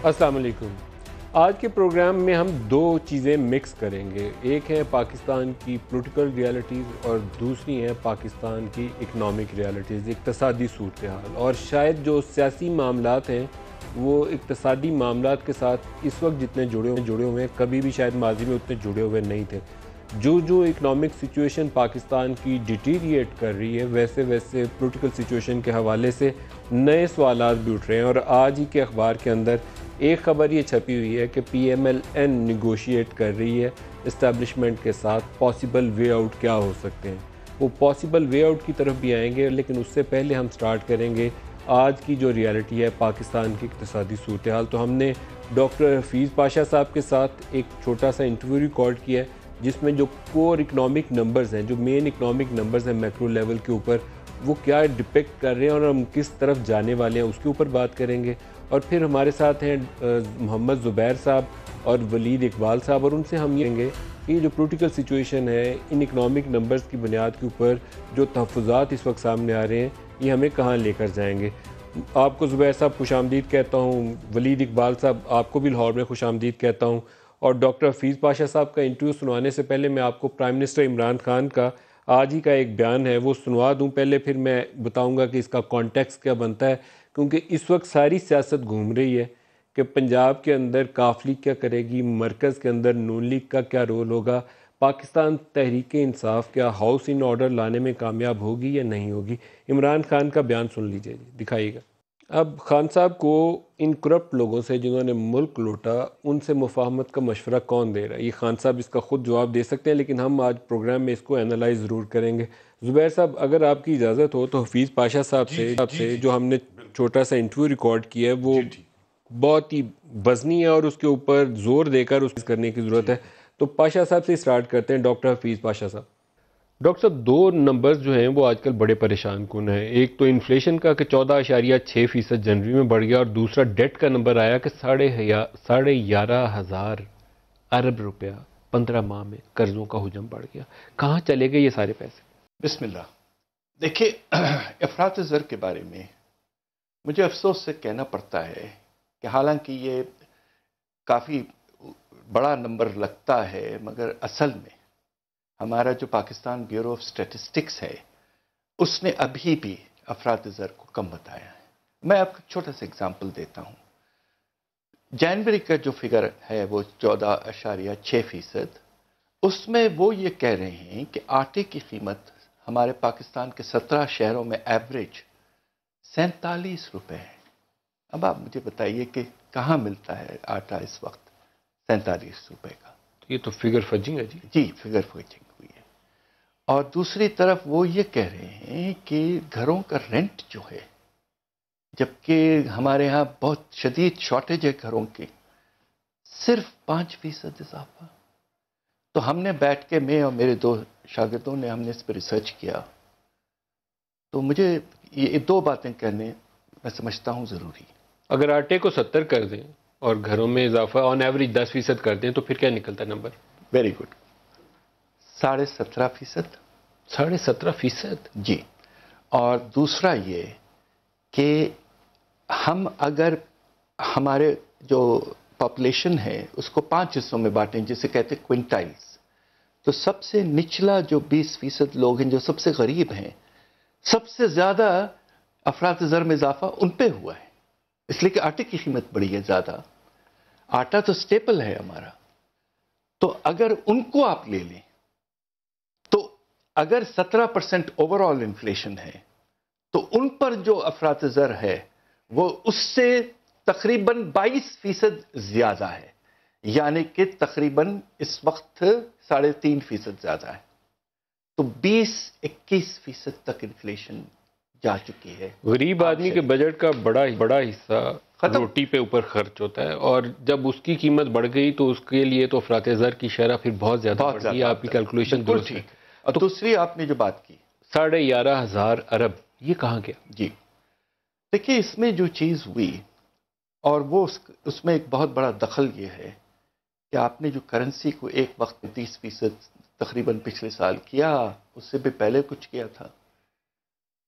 अस्सलाम वालेकुम। आज के प्रोग्राम में हम दो चीज़ें मिक्स करेंगे। एक है पाकिस्तान की पॉलिटिकल रियलिटीज़ और दूसरी है पाकिस्तान की इकनॉमिक रियलिटीज़, इक़्तिसादी सूरत हाल। और शायद जो सियासी मामलात हैं वो इक़्तिसादी मामलात के साथ इस वक्त जितने जुड़े हुए हैं, कभी भी शायद माजी में उतने जुड़े हुए नहीं थे। जो इकनॉमिक सिचुएशन पाकिस्तान की डिटीरिएट कर रही है, वैसे वैसे पॉलिटिकल सिचुएशन के हवाले से नए सवालात भी उठ रहे हैं। और आज ही के अखबार के अंदर एक ख़बर ये छपी हुई है कि PMLN निगोशिएट कर रही है इस्टेब्लिशमेंट के साथ पॉसिबल वे आउट क्या हो सकते हैं। वो पॉसिबल वे आउट की तरफ भी आएंगे, लेकिन उससे पहले हम स्टार्ट करेंगे आज की जो रियलिटी है पाकिस्तान की इक़्तिसादी सूरत हाल। तो हमने डॉक्टर हफीज़ पाशा साहब के साथ एक छोटा सा इंटरव्यू रिकॉर्ड किया है, जिसमें जो कोर इकनॉमिक नंबर्स हैं, जो मेन इकनॉमिक नंबर्स हैं मैक्रो लेवल के ऊपर, वो क्या डिपेक्ट कर रहे हैं और हम किस तरफ जाने वाले हैं, उसके ऊपर बात करेंगे। और फिर हमारे साथ हैं मोहम्मद ज़ुबैर साहब और वलीद इकबाल साहब, और उनसे हम ये कहेंगे कि जो पॉलिटिकल सिचुएशन है, इन इकनॉमिक नंबर्स की बुनियाद के ऊपर जो तहफ़्फ़ुज़ात इस वक्त सामने आ रहे हैं, ये हमें कहाँ लेकर जाएंगे। आपको ज़ुबैर साहब खुशामदीद कहता हूँ, वलीद इकबाल साहब आपको भी लाहौर में खुशामदीद कहता हूँ। और डॉक्टर हफीज़ पाशा साहब का इंटरव्यू सुनवाने से पहले मैं आपको प्राइम मिनिस्टर इमरान खान का आज ही का एक बयान है वो सुनवा दूं पहले, फिर मैं बताऊंगा कि इसका कॉन्टेक्स्ट क्या बनता है। क्योंकि इस वक्त सारी सियासत घूम रही है कि पंजाब के अंदर काफली क्या करेगी, मरकज़ के अंदर नून लीग का क्या रोल होगा, पाकिस्तान तहरीक इंसाफ क्या हाउस इन ऑर्डर लाने में कामयाब होगी या नहीं होगी। इमरान खान का बयान सुन लीजिए जी, दिखाइएगा। अब खान साहब को इन करप्ट लोगों से जिन्होंने मुल्क लूटा, उनसे मुफाहमत का मशवरा कौन दे रहा है? ये खान साहब इसका ख़ुद जवाब दे सकते हैं, लेकिन हम आज प्रोग्राम में इसको एनालाइज ज़रूर करेंगे। ज़ुबैर साहब, अगर आपकी इजाज़त हो तो हफीज़ पाशा साहब से जो हमने छोटा सा इंटरव्यू रिकॉर्ड किया है, वो बहुत ही वज़नी है और उसके ऊपर ज़ोर देकर उस करने की ज़रूरत है। तो पाशा साहब से स्टार्ट करते हैं, डॉक्टर हफीज़ पाशा साहब। डॉक्टर साहब, दो नंबर्स जो हैं वो आजकल बड़े परेशान कुन हैं। एक तो इन्फ्लेशन का कि 14.6% जनवरी में बढ़ गया, और दूसरा डेट का नंबर आया कि 11,500 अरब रुपया 15 माह में कर्जों का हुजम बढ़ गया। कहाँ चले गए ये सारे पैसे? बिस्मिल्लाह। देखिए, अफरात ज़र के बारे में मुझे अफसोस से कहना पड़ता है कि हालांकि ये काफ़ी बड़ा नंबर लगता है, मगर असल में हमारा जो पाकिस्तान ब्यूरो ऑफ स्टैटिस्टिक्स है उसने अभी भी अफरात ज़र को कम बताया है। मैं आपको छोटा सा एग्जांपल देता हूँ। जनवरी का जो फिगर है वो 14.6%, उसमें वो ये कह रहे हैं कि आटे की कीमत हमारे पाकिस्तान के 17 शहरों में एवरेज 47 रुपये है। अब आप मुझे बताइए कि कहाँ मिलता है आटा इस वक्त 47 रुपये का। तो ये तो फिगर फजिंग है जी। जी, फिगर फजिंग हुई है। और दूसरी तरफ वो ये कह रहे हैं कि घरों का रेंट जो है, जबकि हमारे यहाँ बहुत शदीद शॉर्टेज है घरों की, सिर्फ 5% इजाफा। तो हमने बैठ के, मैं और मेरे दो शागिर्दों ने, हमने इस पर रिसर्च किया। तो मुझे ये दो बातें कहने मैं समझता हूँ ज़रूरी। अगर आटे को 70 कर दें और घरों में इजाफा ऑन एवरेज 10% कर दें तो फिर क्या निकलता है नंबर? Very good, 17.5%। 17.5%? जी। और दूसरा ये कि हम अगर हमारे जो पॉपुलेशन है उसको 5 हिस्सों में बांटें, जिसे कहते हैं क्विंटाइल्स, तो सबसे निचला जो 20% लोग हैं, जो सबसे गरीब हैं, सबसे ज्यादा अफरात ज़र में इजाफा उन पे हुआ है, इसलिए कि आटे की कीमत बढ़ी है ज्यादा। आटा तो स्टेपल है हमारा। तो अगर उनको आप ले लें तो अगर 17% ओवरऑल इन्फ्लेशन है, तो उन पर जो अफरात ज़र है वो उससे तकरीबन 22% ज्यादा है, यानी कि तकरीबन इस वक्त 3.5% ज्यादा है। तो 20-21% तक इन्फ्लेशन जा चुकी है। गरीब आदमी के बजट का बड़ा हिस्सा रोटी पे ऊपर खर्च होता है, और जब उसकी कीमत बढ़ गई तो उसके लिए तो अफरात ज़र की शरह फिर बहुत ज्यादा बढ़ गई। आपकी कैलकुलेशन दुरुस्त है। और दूसरी आपने जो बात की 11,500 अरब, ये कहाँ गया? जी, देखिए, इसमें जो चीज हुई, और वो उसमें एक बहुत बड़ा दखल ये है कि आपने जो करेंसी को एक वक्त 30% तकरीबन पिछले साल किया, उससे भी पहले कुछ किया था,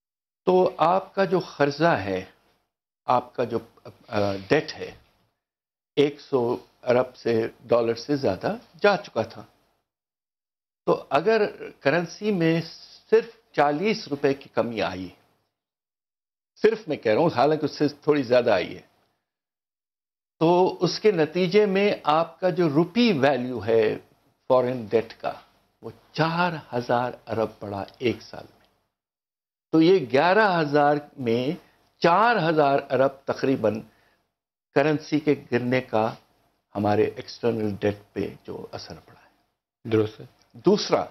तो आपका जो कर्जा है, आपका जो डेट है, 100 ارب سے ڈالر سے زیادہ جا چکا تھا. تو اگر کرنسی میں صرف 40 روپے کی کمی آئی، صرف میں کہہ رہا ہوں، حالانکہ اس سے تھوڑی زیادہ آئی ہے، تو اس کے نتیجے میں آپ کا جو روپی ویلیو ہے فورن ڈیٹ کا، وہ 4000 ارب بڑھا ایک سال میں. تو یہ 11,000 میں 4000 ارب تقریباً کرنسی کے گرنے کا ہمارے ایکسٹرنل ڈیٹ پہ جو اثر پڑا ہے. درست ہے. دوسرا،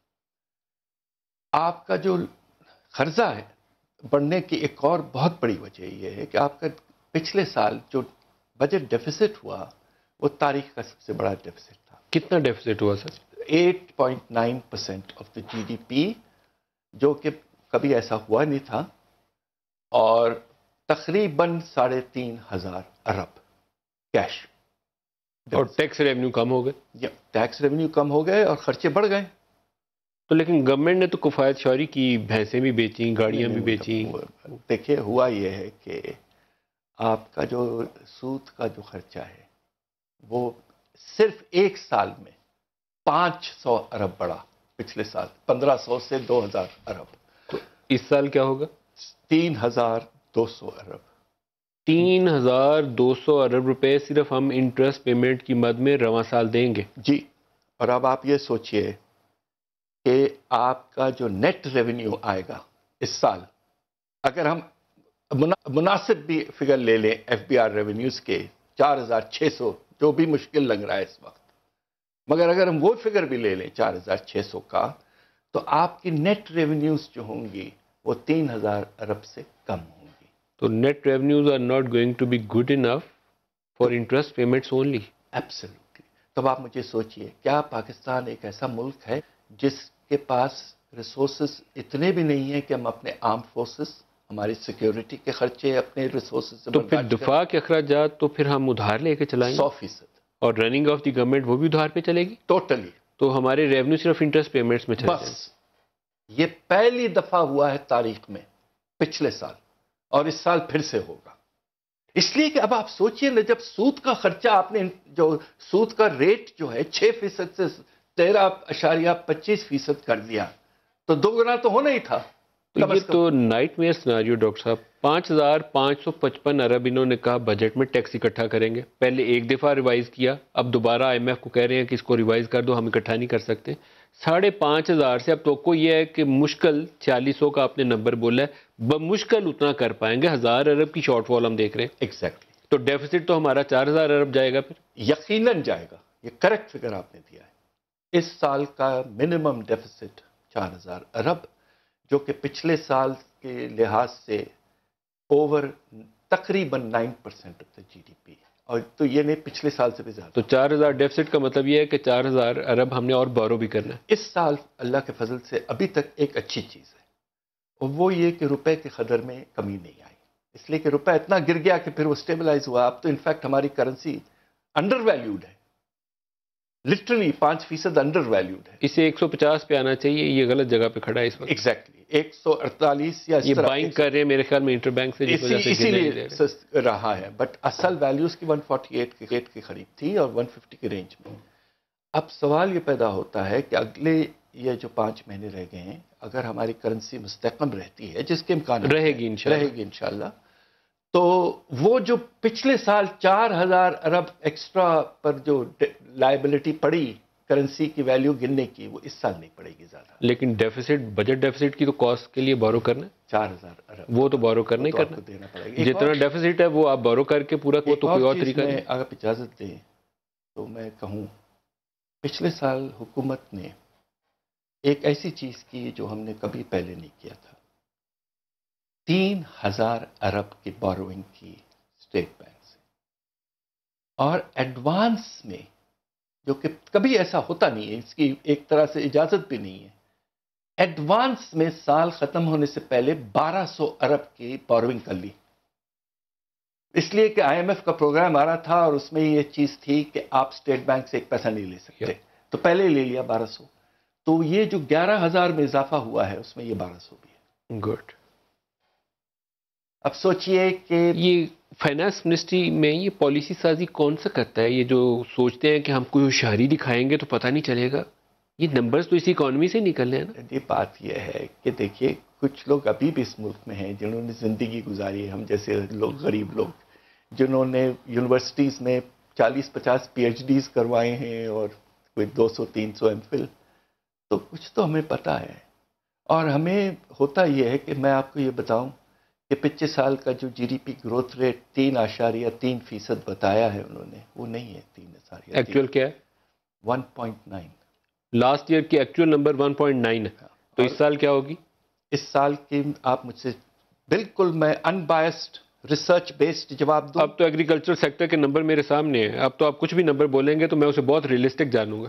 آپ کا جو قرضہ ہے بڑھنے کی ایک اور بہت بڑی وجہ یہ ہے کہ آپ کا پچھلے سال جو بجٹ ڈیفیسٹ ہوا وہ تاریخ کا سب سے بڑا ڈیفیسٹ تھا. کتنا ڈیفیسٹ ہوا سر؟ 8.9% آف دا جی ڈی پی، جو کہ کبھی ایسا ہوا نہیں تھا، اور تقریباً 3,500 ارب کیش. اور ٹیکس ریونیو کم ہو گئے. ٹیکس ریونیو کم ہو گئے اور خرچے بڑھ گئے. تو لیکن گورنمنٹ نے تو کفایت شعاری کی، بھینسیں بھی بیچیں، گاڑیاں بھی بیچیں. دیکھیے ہوا یہ ہے کہ آپ کا جو سود کا جو خرچہ ہے وہ صرف ایک سال میں 500 ارب بڑھا. پچھلے سال 1500 سے 2000 ارب. تو اس سال کیا ہوگا؟ 3200 ارب. 3200 ارب روپے صرف ہم انٹرسٹ پیمنٹ کی مد میں رواں سال دیں گے. جی. اور اب آپ یہ سوچئے کہ آپ کا جو نیٹ ریونیو آئے گا اس سال، اگر ہم مناسب بھی فگر لے لیں ایف بی آر ریونیوز کے 4600، جو بھی مشکل لگ رہا ہے اس وقت، مگر اگر ہم وہ فگر بھی لے لیں 4600 کا، تو آپ کی نیٹ ریونیوز جو ہوں گی وہ 3000 ارب سے کم ہوں گی. تو net revenues are not going to be good enough for interest payments only. Absolutely. تب آپ مجھے سوچئے، کیا پاکستان ایک ایسا ملک ہے جس کے پاس ریسورسز اتنے بھی نہیں ہیں کہ ہم اپنے آرم فورسز، ہماری سیکیورٹی کے خرچے اپنے ریسورسز سے تو پھر دفاع کے اخراجات تو پھر ہم ادھار لے کے چلائیں گے؟ 100%. اور رننگ آف دی گورنمنٹ وہ بھی ادھار پہ چلے گی؟ ٹوٹلی. تو ہمارے ریونیو صرف انٹرسٹ پیمنٹس میں چلے جائیں. بس یہ پہلی دفعہ ہوا ہے تاریخ میں پچھلے سال، اور اس سال پھر سے ہوگا. اس لیے کہ اب آپ سوچئے نا، جب سود کا خرچہ آپ نے، جو سود کا ریٹ جو ہے 6% سے 13.25% کر دیا، تو 2 گنا تو ہونا ہی تھا. تو یہ تو نائٹ میئر سناریو ڈاکٹر صاحب. 5555 ارب انہوں نے کہا بجٹ میں ٹیکس اکٹھا کریں گے. پہلے ایک دفعہ ریوائز کیا، اب دوبارہ آئی ایم ایف کو کہہ رہے ہیں کہ اس کو ریوائز کر دو، ہم اکٹھا نہیں کر سکتے. 5,500 سے اب توقع یہ ہے کہ مشکل 4600 کا آپ نے نمبر بولا ہے، بمشکل اتنا کر پائیں گے. 1000 ارب کی شارٹ فال ہم دیکھ رہے ہیں. ایگزیکٹلی. تو ڈیفیسٹ تو ہمارا 4000 ارب جائے گا. پھر یقیناً جائے گا. یہ کریکٹ فگر آپ نے دیا ہے. اس سال کا منیمم ڈیفیسٹ 4000 ارب، جو کہ پچھلے سال کے لحاظ سے اوور تقریباً 9% آف دا جی ڈی پی، اور تو یہ نہیں، پچھلے سال سے بھی زیادہ. تو 4000 ڈیفیسٹ کا مطلب یہ ہے کہ 4000 ارب ہم نے اور بورو بھی کرنا ہے. اس سال اللہ کے فضل سے ابھی تک ایک اچھی چیز ہے، اور وہ یہ کہ روپے کے قدر میں کمی نہیں آئی. اس لیے کہ روپے اتنا گر گیا کہ پھر وہ اسٹیبلائز ہوا. اب تو انفیکٹ ہماری کرنسی انڈر ویلیوڈ ہے، لٹرلی 5% انڈر ویلیوڈ ہے. اسے 150 پہ آنا چاہیے، یہ غلط جگہ پہ کھڑا ہے اس وقت. ایگزیکٹلی 148 یا یہ بائنگ کر رہے ہیں میرے خیال میں انٹر بینک سے، جس وجہ سے اسی لیے رہا ہے. بٹ اصل ویلیوز کی 148 کے قریب تھی اور 150 کے رینج میں. اب سوال یہ پیدا ہوتا ہے کہ اگلے یہ جو 5 مہینے رہ گئے ہیں، اگر ہماری کرنسی مستحکم رہتی ہے، جس کے امکان رہے گی انشاءاللہ، تو وہ جو پچھلے سال 4000 ارب ایکسٹرا پر جو لائبلٹی پڑی کرنسی کی ویلیو گرنے کی، وہ اس سال نہیں پڑے گی زیادہ. لیکن ڈیفیسٹ، بجٹ ڈیفیسٹ کی تو کاسٹ کے لیے بورو کرنا ہے. 4000 ارب وہ تو بورو کرنا ہی کرنا دینا پڑے گا. جتنا ڈیفیسٹ ہے وہ آپ بورو کر کے پورا، وہ تو کوئی اور طریقہ نہیں. اگر آپ اجازت دیں تو میں کہوں، پچھلے سال حکومت نے ایک ایسی چیز کی جو ہم نے کبھی پہلے نہیں کیا تھا. 3000 ارب کی بوروئنگ کی اسٹیٹ بینک سے، اور ایڈوانس میں، جو کہ کبھی ایسا ہوتا نہیں ہے، اس کی ایک طرح سے اجازت بھی نہیں ہے. ایڈوانس میں سال ختم ہونے سے پہلے 1200 ارب کی بوروئنگ کر لی. اس لیے کہ آئی ایم ایف کا پروگرام آ رہا تھا اور اس میں یہ چیز تھی کہ آپ اسٹیٹ بینک سے ایک پیسہ نہیں لے سکتے. تو پہلے لے لیا 1200. تو یہ جو 11000 میں اضافہ ہوا ہے اس میں یہ 1200 بھی ہے. گڈ. اب سوچئے کہ یہ فائنانس منسٹری میں یہ پالیسی سازی کون سا کرتا ہے؟ یہ جو سوچتے ہیں کہ ہم کوئی ہوشیاری دکھائیں گے تو پتہ نہیں چلے گا، یہ نمبرز تو اسی اکانومی سے نکل رہے ہیں نا. یہ بات یہ ہے کہ دیکھیے کچھ لوگ ابھی بھی اس ملک میں ہیں جنہوں نے زندگی گزاری ہے، ہم جیسے لوگ غریب لوگ جنہوں نے یونیورسٹیز میں 40-50 پی ایچ ڈیز کروائے ہیں اور کوئی 200-300 ایم فل، تو کچھ تو ہمیں پتہ ہے. اور ہمیں ہوتا یہ ہے کہ میں آپ کو یہ بتاؤں کہ 25 سال کا جو G D P growth rate 3.3% بتایا ہے انہوں نے، وہ نہیں ہے 3.3. ایکچوئل کیا ہے؟ 1.9. لاسٹ ایئر کی ایکچوئل نمبر 1.9 ہے، تو اس سال کیا ہوگی؟ اس سال کی آپ مجھ سے بالکل میں ان بائسڈ ریسرچ بیسڈ جواب دوں. اب تو ایگریکلچر سیکٹر کے نمبر میرے سامنے ہیں، اب تو آپ کچھ بھی نمبر بولیں گے تو میں اسے بہت ریئلسٹک جانوں گا.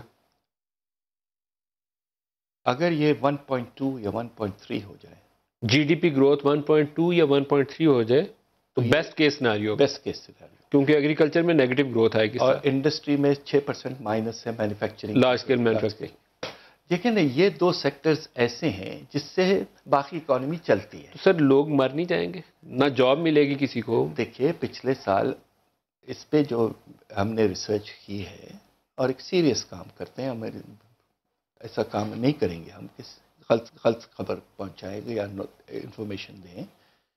اگر یہ 1.2 یا 1.3 ہو جائے، جی ڈی پی گروتھ 1.2 یا 1.3 ہو جائے تو best case scenario, best case scenario, کیونکہ ایگریکلچر میں نیگیٹو گروتھ آئے گی اور انڈسٹری میں 6% مائنس ہے، مینوفیکچرنگ لارج اسکیل مینوفیکچرنگ. دیکھیں نا یہ دو سیکٹرز ایسے ہیں جس سے باقی اکانومی چلتی ہے. تو سر لوگ مر نہیں جائیں گے؟ نہ جاب ملے گی کسی کو؟ دیکھیے پچھلے سال اس پہ جو ہم نے ریسرچ کی ہے اور ایک سیریس کام کرتے ہیں، ہمیں ایسا کام نہیں کریں گے ہم کس غلط خبر پہنچائیں گے یا انفارمیشن دیں.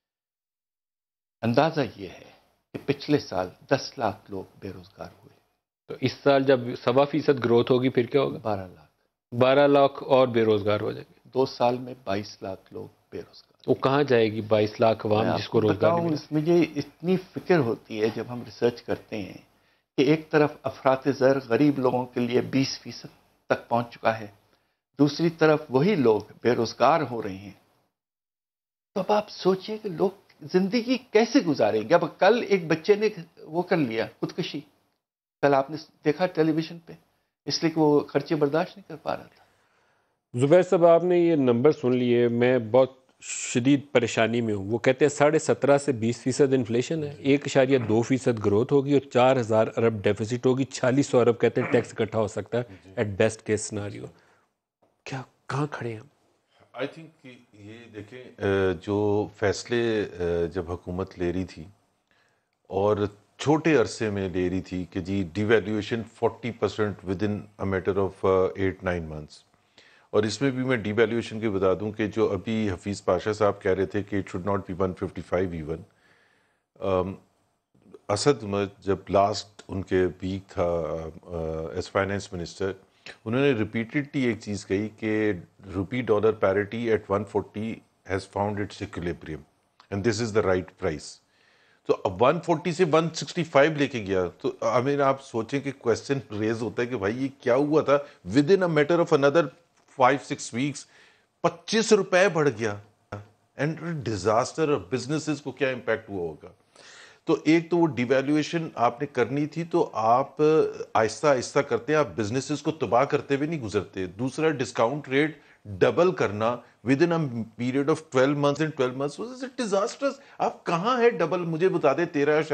اندازہ یہ ہے کہ پچھلے سال 10 لاکھ لوگ بے روزگار ہوئے. تو اس سال جب 1.25% گروتھ ہوگی پھر کیا ہوگا؟ 12 لاکھ. 12 لاکھ اور بے روزگار ہو جائیں گے. 2 سال میں 22 لاکھ لوگ بے روزگار. وہ کہاں جائے گی 22 لاکھ عوام جس کو روزگار نہیں ملا؟ مجھے اتنی فکر ہوتی ہے جب ہم ریسرچ کرتے ہیں کہ ایک طرف افراط زر غریب لوگوں کے لیے 20% تک پہنچ چکا ہے، دوسری طرف وہی لوگ بے روزگار ہو رہے ہیں. تو اب آپ سوچئے کہ لوگ زندگی کیسے گزاریں گے؟ اب کل ایک بچے نے وہ کر لیا خودکشی، کل آپ نے دیکھا ٹیلی ویژن پہ، اس لیے کہ وہ خرچے برداشت نہیں کر پا رہا تھا. زبیر صاحب آپ نے یہ نمبر سن لیے، میں بہت شدید پریشانی میں ہوں. وہ کہتے ہیں 17.5 سے 20% انفلیشن ہے، 1.2% گروتھ ہوگی اور 4,000 ارب ڈیفیسٹ ہوگی. 4600 ارب کہتے ہیں ٹیکس اکٹھا ہو سکتا ہے ایٹ بیسٹ کیس سیناریو. کیا کہاں کھڑے ہیں ہم؟ آئی تھنک کہ یہ دیکھیں جو فیصلے جب حکومت لے رہی تھی اور چھوٹے عرصے میں لے رہی تھی کہ G D valuation 40% within a matter of 8-9 months, اور اس میں بھی میں ڈی ویلیویشن کی بتا دوں کہ جو ابھی حفیظ پاشا صاحب کہہ رہے تھے کہ it should not be 155 even. Asad Umar جب لاسٹ ان کے ویک تھا ایز فائنینس منسٹر، انہوں نے ریپیٹڈلی ایک چیز کہی کہ rupee dollar parity at 140 has found its equilibrium and this is the right price. تو اب 140 سے 165 لے کے گیا. تو آپ سوچیں کہ کویسچن ریز ہوتا ہے کہ بھائی یہ کیا ہوا تھا within a matter of اندر 5-6 ویکس 25 روپے بڑھ گیا. اینڈ ڈیزاسٹر اور بزنسز کو کیا امپیکٹ ہوا ہوگا. تو ایک تو وہ ڈیویلیویشن آپ نے کرنی تھی تو آپ آہستہ آہستہ کرتے ہیں، آپ بزنسز کو تباہ کرتے ہوئے نہیں گزرتے. دوسرا ڈسکاؤنٹ ریٹ ڈبل کرنا within period of 12 months and 12 months was a disastrous. آپ کہاں ہے ڈبل؟ مجھے بتا دیں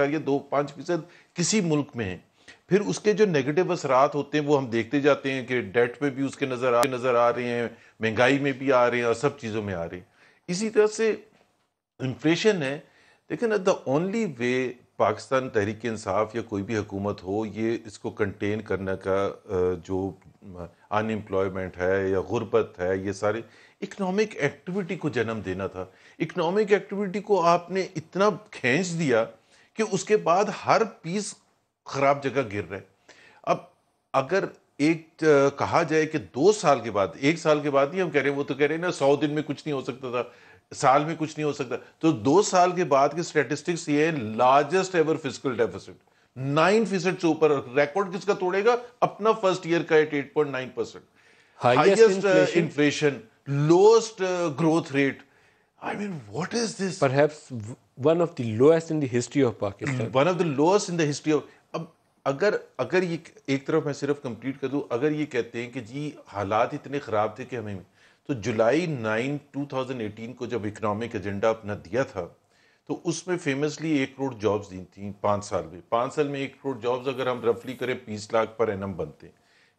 13.25% کسی ملک میں ہے. پھر اس کے جو نیگیٹو اثرات ہوتے ہیں وہ ہم دیکھتے جاتے ہیں کہ ڈیٹ میں بھی اس کے نظر آ رہے ہیں، مہنگائی میں بھی آ رہے ہیں اور سب چیزوں میں آ رہے ہیں. اسی طرح سے انفلیشن ہے. لیکن the only way Pakistan Tehreek Insaf یا کوئی بھی حکومت ہو یہ اس کو کنٹین کرنے کا جو ان امپلائمنٹ ہے یا غربت ہے، یہ سارے اکنامک ایکٹیویٹی کو جنم دینا تھا. اکنامک ایکٹیویٹی کو آپ نے اتنا کھینچ دیا کہ اس کے بعد ہر پیس خراب جگہ گر رہا ہے. اب اگر ایک کہا جائے کہ 2 سال کے بعد، 1 سال کے بعد نہیں ہم کہہ رہے ہیں، وہ تو کہہ رہے ہیں نا 100 دن میں کچھ نہیں ہو سکتا تھا، سال میں کچھ نہیں ہو سکتا. تو 2 سال کے بعد کے سٹیٹسٹکس یہ ہے لارجسٹ ایور فسکل ڈیفیسٹ 9% سے اوپر. ریکارڈ کس کا توڑے گا؟ اپنا فرسٹ ایئر کا 8.9%. Highest inflation, lowest growth rate. I mean, what is this? Perhaps one of the lowest in the history of Pakistan. One of the lowest in the history of. اب اگر یہ ایک طرف میں صرف کمپلیٹ کر دوں، اگر یہ کہتے ہیں کہ جی حالات اتنے خراب تھے کہ ہمیں، تو جولائی 9 2018 کو جب اکنامک ایجنڈا اپنا دیا تھا تو اس میں فیمسلی 1 کروڑ جابز دی تھیں 5 سال میں. 5 سال میں 1 کروڑ جابز اگر ہم رفلی کریں 20 لاکھ پر اینم بنتے ہیں.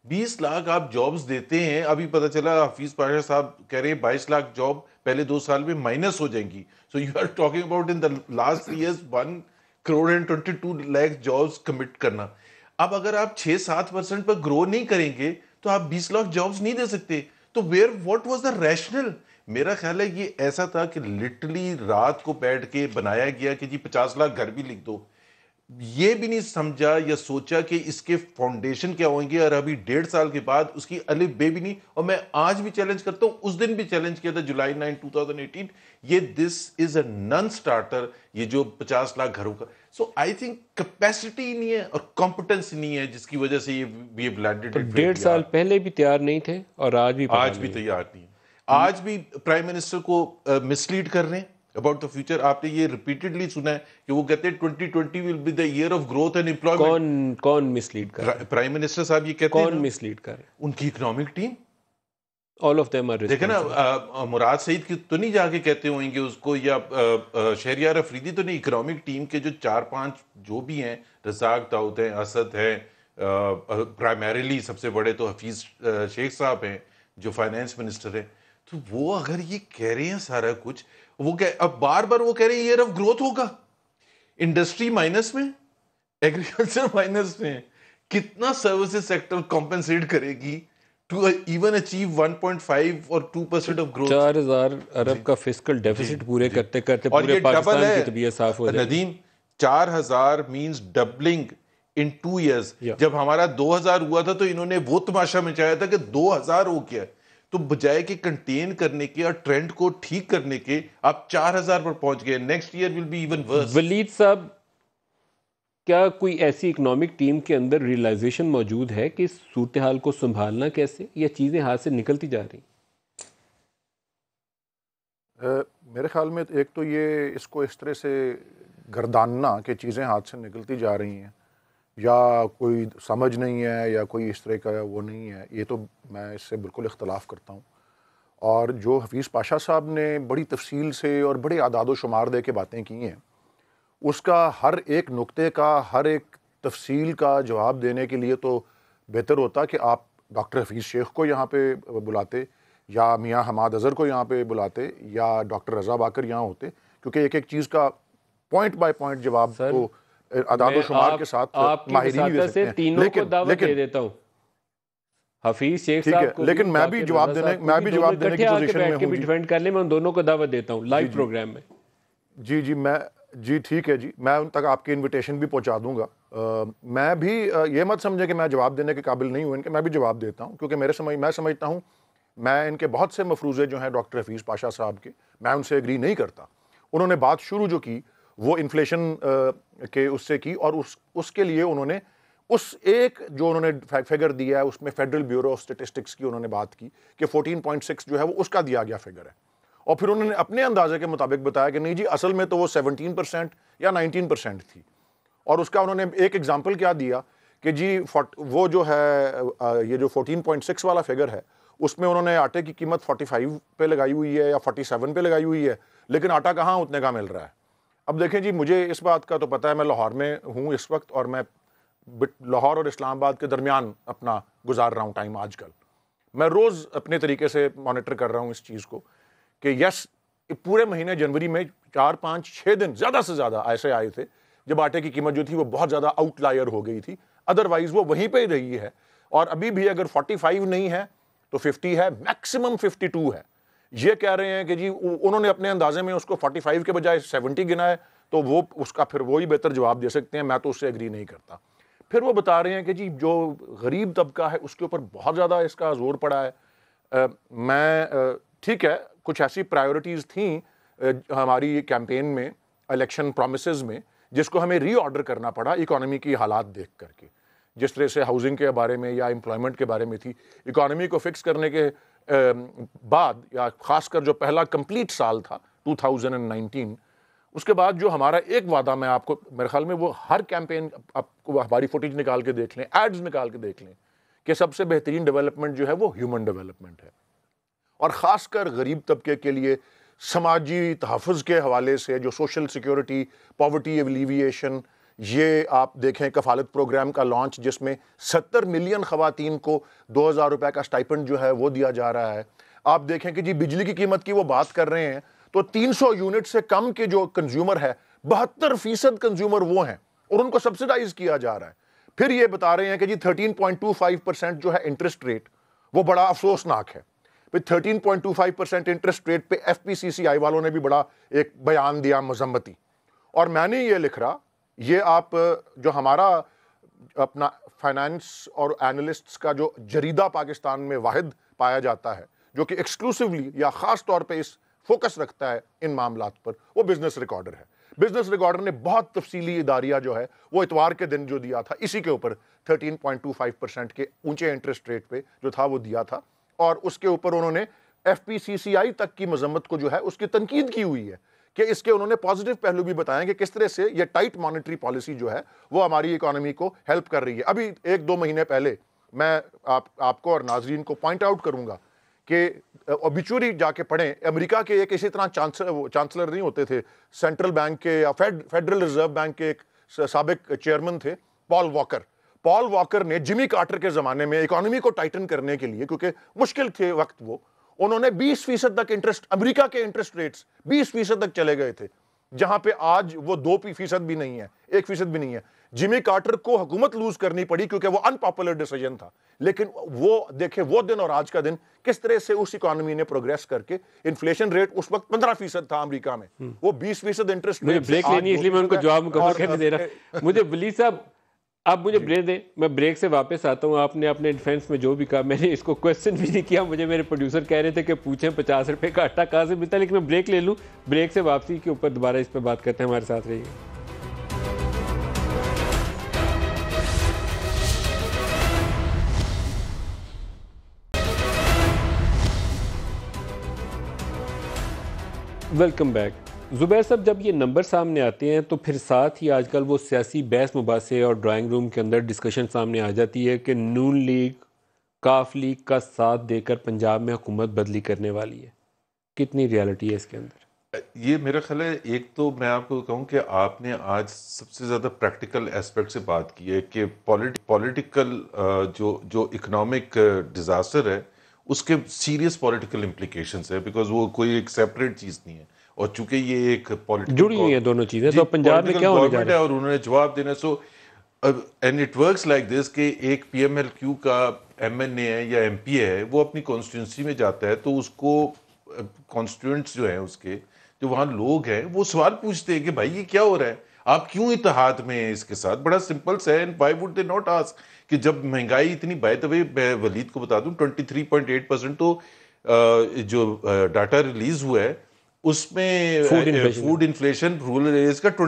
20 لاکھ آپ جابز دیتے ہیں. ابھی پتہ چلا حفیظ پاشا صاحب کہہ رہے ہیں 22 لاکھ جاب پہلے 2 سال میں مائنس ہو جائیں گی. So you are talking about in the last 3 years 1 crore and 22 lakh jobs commit کرنا. اب اگر آپ 6-7% پر گرو نہیں کریں گے تو آپ 20 لاکھ جابز نہیں دے سکتے. تو where what was the rational? میرا خیال ہے یہ ایسا تھا کہ لٹرلی رات کو بیٹھ کے بنایا گیا کہ جی 50 لاکھ گھر بھی لکھ دو. یہ بھی نہیں سمجھا یا سوچا کہ اس کے فاؤنڈیشن کیا ہوئیں گے, اور ابھی 1.5 سال کے بعد اس کی الف بے بھی نہیں. اور میں آج بھی چیلنج کرتا ہوں, اس دن بھی چیلنج کیا تھا جولائی 9 2018, یہ دس از اے نن سٹارٹر, یہ جو 50 لاکھ گھروں کا. سو آئی تھنک کیپیسٹی نہیں ہے اور کمپٹنس نہیں ہے جس کی وجہ سے یہ بلینڈڈ. 1.5 سال پہلے بھی تیار نہیں تھے اور آج بھی تیار نہیں ہے. آج بھی پرائم منسٹر کو مس لیڈ کر رہے ہیں اباؤٹ دا فیوچر. آپ نے یہ ریپیٹڈلی سنا ہے کہ وہ کہتے ہیں 2020 will be the year of growth and employment. کون مس لیڈ کر رہا ہے؟ پرائم منسٹر صاحب یہ کہتے ہیں. کون مس لیڈ کر رہا ہے؟ ان کی economic team. All of them are دیکھیں نا, مراد سعید کی تو نہیں جا کے کہتے ہوئیں گے اس کو, یا شہریار افریدی تو نہیں. اکنامک ٹیم کے جو 4-5 جو بھی ہیں, رزاق داؤد ہیں, اسد ہیں, پرائمریلی سب سے بڑے تو حفیظ شیخ صاحب ہیں جو فائنانس منسٹر ہیں. تو وہ اگر یہ کہہ رہے ہیں سارا کچھ, اب بار بار وہ کہہ رہے ہیں ایئر آف گروتھ ہوگا. انڈسٹری مائنس میں, ایگریکلچر مائنس میں, کتنا سروسز سیکٹر کمپنسیٹ کرے گی ٹو ایون اچیو 1.5 اور 2% آف گروتھ. 4,000 ارب کا فسکل ڈیفیسٹ پورے کرتے کرتے پورے پاکستان کی طبیعت صاف ہو جائے. Nadeem 4,000 means doubling in 2 years. جب ہمارا 2,000 ہوا تھا تو انہوں نے وہ تماشا مچایا تھا کہ 2,000 ہو گیا. تو بجائے کہ کنٹین کرنے کے اور ٹرینڈ کو ٹھیک کرنے کے, آپ 4,000 پر پہنچ گئے. Next year will be even worse. Waleed صاحب, کیا کوئی ایسی اکنامک ٹیم کے اندر ریئلائزیشن موجود ہے کہ اس صورتحال کو سنبھالنا کیسے, یا چیزیں ہاتھ سے نکلتی جا رہی؟ میرے خیال میں ایک تو یہ اس کو اس طرح سے گرداننا کہ چیزیں ہاتھ سے نکلتی جا رہی ہیں, یا کوئی سمجھ نہیں ہے, یا کوئی اس طرح کا وہ نہیں ہے, یہ تو میں اس سے بالکل اختلاف کرتا ہوں. اور جو حفیظ پاشا صاحب نے بڑی تفصیل سے اور بڑے اعداد و شمار دے کے باتیں کی ہیں, اس کا ہر ایک نقطے کا, ہر ایک تفصیل کا جواب دینے کے لیے تو بہتر ہوتا کہ آپ ڈاکٹر حفیظ شیخ کو یہاں پہ بلاتے, یا میاں حماد اظہر کو یہاں پہ بلاتے, یا ڈاکٹر رضا باکر یہاں ہوتے, کیونکہ ایک ایک چیز کا پوائنٹ بائی پوائنٹ جواب تو اعداد و شمار کے ساتھ ماہرین بھی دے سکتے ہیں. تینوں کو دعوت دے دیتا ہوں, حفیظ شیخ صاحب کو, لیکن میں بھی جواب دینے کی پوزیشن میں ہوں. ڈیفینڈ کر لیں, میں ان دونوں کو دعوت دیتا ہوں لائیو پروگرام میں. جی ٹھیک ہے جی, میں ان تک آپ کی انویٹیشن بھی پہنچا دوں گا. میں بھی یہ مت سمجھے کہ میں جواب دینے کے قابل نہیں ہوں ان کے, میں بھی جواب دیتا ہوں, کیونکہ میں سمجھتا ہوں میں ان کے بہت سے مفروضے جو ہیں ڈاکٹر حفیظ پاشا صاحب کے, میں ان سے ایگری نہیں کرتا. انہوں نے بات شروع جو کی وہ انفلیشن کے اس سے کی, اور اس کے لیے انہوں نے اس ایک جو انہوں نے فگر دیا ہے اس میں فیڈرل بیورو آف اسٹیٹسٹکس کی انہوں نے بات کی کہ 14.6 جو ہے وہ اس کا دیا گیا فگر ہے. اور پھر انہوں نے اپنے اندازے کے مطابق بتایا کہ نہیں جی اصل میں تو وہ 17% یا 19% تھی. اور اس کا انہوں نے ایک ایگزامپل کیا دیا کہ جی وہ جو ہے یہ جو 14.6 والا فگر ہے اس میں انہوں نے آٹے کی قیمت 45 پہ لگائی ہوئی ہے یا 47 پہ لگائی ہوئی ہے, لیکن آٹا کہاں اتنے کا مل رہا ہے. اب دیکھیں جی, مجھے اس بات کا تو پتہ ہے, میں لاہور میں ہوں اس وقت, اور میں لاہور اور اسلام آباد کے درمیان اپنا گزار رہا ہوں ٹائم آج کل. میں روز اپنے طریقے سے مانیٹر کر رہا ہوں اس چیز کو کہ یس پورے مہینے جنوری میں 4-5-6 دن زیادہ سے زیادہ ایسے آئے تھے جب آٹے کی قیمت جو تھی وہ بہت زیادہ آؤٹ لائر ہو گئی تھی, ادروائز وہ وہیں پہ ہی رہی ہے. اور ابھی بھی اگر 45 نہیں ہے تو 50 ہے, میکسیمم 52 ہے. یہ کہہ رہے ہیں کہ جی انہوں نے اپنے اندازے میں اس کو 45 کے بجائے 70 گنا ہے, تو وہ اس کا پھر وہی بہتر جواب دے سکتے ہیں, میں تو اس سے ایگری نہیں کرتا. پھر وہ بتا رہے ہیں کہ جی جو غریب طبقہ ہے اس کے اوپر بہت زیادہ اس کا زور پڑا ہے. میں ٹھیک ہے, کچھ ایسی پرائیورٹیز تھیں ہماری کیمپین میں, الیکشن پرومسز میں, جس کو ہمیں ری آرڈر کرنا پڑا اکانومی کی حالات دیکھ کر کے. جس طرح سے ہاؤسنگ کے بارے میں یا امپلائمنٹ کے بارے میں تھی, اکانومی کو فکس کرنے کے بعد, یا خاص کر جو پہلا کمپلیٹ سال تھا 2019, اس کے بعد جو ہمارا ایک وعدہ, میں آپ کو میرے خیال میں وہ ہر کیمپین آپ کو ہماری فوٹیج نکال کے دیکھ لیں, ایڈز نکال کے دیکھ لیں, کہ سب سے بہترین ڈیولپمنٹ جو ہے وہ ہیومن ڈیولپمنٹ ہے. اور خاص کر غریب طبقے کے لیے سماجی تحفظ کے حوالے سے جو سوشل سیکیورٹی, پاورٹی ایلیویشن, یہ آپ دیکھیں کفالت پروگرام کا لانچ جس میں 70 ملین خواتین کو 2,000 روپے کا سٹائپنڈ جو ہے وہ دیا جا رہا ہے. آپ دیکھیں کہ جی بجلی کی قیمت کی وہ بات کر رہے ہیں تو 300 یونٹ سے کم کے جو کنزیومر ہے 72% کنزیومر وہ ہیں اور ان کو سبسیڈائز کیا جا رہا ہے. پھر یہ بتا رہے ہیں کہ جی 13.25% جو ہے انٹرسٹ ریٹ وہ بڑا افسوسناک ہے. پھر 13.25% انٹرسٹ ریٹ پہ FPCCI والوں نے بھی بڑا ایک بیان دیا مذمتی. اور میں نے یہ لکھ رہا یہ آپ جو ہمارا اپنا فائنانس اور اینالسٹس کا جو جریدہ پاکستان میں واحد پایا جاتا ہے جو کہ ایکسکلوسیولی یا خاص طور پہ اس فوکس رکھتا ہے ان معاملات پر, وہ بزنس ریکارڈر ہے. بزنس ریکارڈر نے بہت تفصیلی اداریہ جو ہے وہ اتوار کے دن جو دیا تھا اسی کے اوپر 13.25% کے اونچے انٹرسٹ ریٹ پہ جو تھا وہ دیا تھا, اور اس کے اوپر انہوں نے FPCCI تک کی مذمت کو جو ہے اس کی تنقید کی ہوئی ہے کہ اس کے انہوں نے پازیٹیو پہلو بھی بتائیں کہ کس طرح سے یہ ٹائٹ مانیٹری پالیسی جو ہے وہ ہماری اکانومی کو ہیلپ کر رہی ہے. ابھی 1-2 مہینے پہلے میں آپ کو اور ناظرین کو پوائنٹ آؤٹ کروں گا کہ اوبیچوری جا کے پڑھیں, امریکہ کے ایک اسی طرح چانسلر نہیں ہوتے تھے سینٹرل بینک کے یا فیڈرل ریزرو بینک کے ایک سابق چیئرمین تھے پال واکر. پال واکر نے جمی کارٹر کے زمانے میں اکانومی کو ٹائٹن کرنے کے لیے, کیونکہ مشکل تھے وقت وہ, انہوں نے 20% تک انٹرسٹ, امریکہ کے انٹرسٹ ریٹس 20% تک چلے گئے تھے, جہاں پہ آج وہ 2% بھی نہیں ہے, 1% بھی نہیں ہے. جمی کارٹر کو حکومت لوز کرنی پڑی کیونکہ وہ انپاپولر ڈیسیجن تھا, لیکن وہ دیکھیں وہ دن اور آج کا دن کس طرح سے اس اکانومی نے پروگریس کر کے انفلیشن ریٹ اس وقت 15% تھا امریکہ میں, وہ 20% انٹرسٹ ریٹ. مجھے بریک لینی ہے اس لیے میں ان کو جواب مکمل کرنے دے رہا. مجھے ولید صاحب آپ مجھے بریک دیں, میں بریک سے واپس آتا ہوں. آپ نے اپنے ڈیفینس میں جو بھی کہا میں نے اس کو کویسچن بھی نہیں کیا, مجھے میرے پروڈیوسر کہہ رہے تھے کہ پوچھیں 50 روپے کا آٹا کہاں سے ملتا ہے, لیکن میں بریک لے لوں, بریک سے واپسی کے اوپر دوبارہ اس پہ بات کرتے ہیں. ہمارے ساتھ رہیے. Welcome back. زبیر صاحب, جب یہ نمبر سامنے آتے ہیں تو پھر ساتھ ہی آج کل وہ سیاسی بحث مباحثے اور ڈرائنگ روم کے اندر ڈسکشن سامنے آ جاتی ہے کہ نون لیگ کاف لیگ کا ساتھ دے کر پنجاب میں حکومت بدلی کرنے والی ہے. کتنی ریالٹی ہے اس کے اندر؟ یہ میرا خیال ہے, ایک تو میں آپ کو کہوں کہ آپ نے آج سب سے زیادہ پریکٹیکل ایسپیکٹ سے بات کی ہے کہ پولیٹیکل جو اکنامک ڈیزاسٹر ہے اس کے سیریس پولیٹیکل امپلیکیشنز ہے, بیکاز وہ کوئی ایک سیپریٹ چیز نہیں ہے, اور چونکہ یہ ایک جڑی ہوئی ہیں دونوں چیزیں, تو پنجاب میں کیا ہونے جا رہا ہے اور انہوں نے جواب دینا. So and it works like this کہ ایک PMLQ کا MNA ہے یا MP ہے, وہ اپنی کانسٹیٹوئنسی میں جاتا ہے تو اس کو کانسٹیٹوئنٹس جو ہیں اس کے جو وہاں لوگ ہیں وہ سوال پوچھتے ہیں کہ بھائی یہ کیا ہو رہا ہے, آپ کیوں اتحاد میں ہیں اس کے ساتھ. بڑا سمپل سا ہے, and why would they not ask کہ جب مہنگائی اتنی بائی دا وے, میں ولید کو بتا دوں 23.8% تو جو ڈاٹا ریلیز ہوا ہے اس میں فوڈ انفلیشن رورل ایریاز کا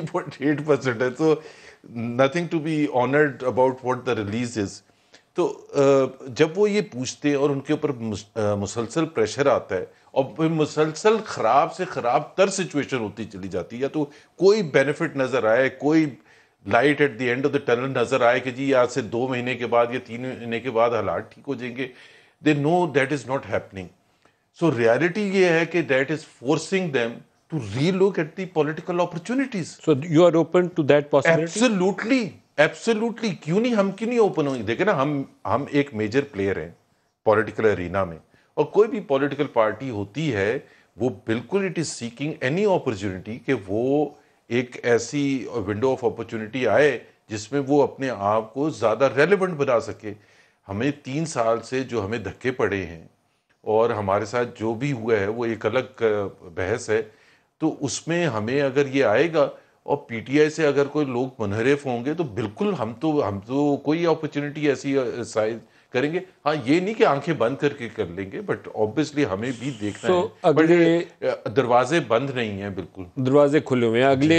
23.8% ہے. تو nothing to be honoured about what the release is. تو جب وہ یہ پوچھتے ہیں اور ان کے اوپر مسلسل پریشر آتا ہے اور پھر مسلسل خراب سے خراب تر سچویشن ہوتی چلی جاتی ہے, یا تو کوئی بینیفٹ نظر آئے, کوئی light at the end of the tunnel نظر آئے کہ جی آج سے 2 مہینے کے بعد یا 3 مہینے کے بعد حالات ٹھیک ہو جائیں گے, they know that is not happening. So reality یہ ہے کہ that is forcing them to relook at the political opportunities. So you are open to that possibility? Absolutely کیوں نہیں, ہم کیوں نہیں اوپن ہوں گے. دیکھیں نا, ہم ایک میجر پلیئر ہیں پولیٹیکل ارینا میں, اور کوئی بھی پولیٹیکل پارٹی ہوتی ہے وہ بالکل it is seeking any opportunity کہ وہ ایک ایسی ونڈو آف اپرچونیٹی آئے جس میں وہ اپنے آپ کو زیادہ ریلیونٹ بنا سکے. ہمیں 3 سال سے جو ہمیں دھکے پڑے ہیں اور ہمارے ساتھ جو بھی ہوا ہے وہ ایک الگ بحث ہے, تو اس میں ہمیں اگر یہ آئے گا اور PTI سے اگر کوئی لوگ منحرف ہوں گے تو بالکل ہم تو کوئی اپرچونیٹی ایسی کریں گے. ہاں یہ نہیں کہ آنکھیں بند کر کے کر لیں گے, بٹ آبویسلی ہمیں بھی دیکھنا ہے. بٹ دروازے بند نہیں ہیں, بالکل دروازے کھلے ہوئے ہیں. اگلے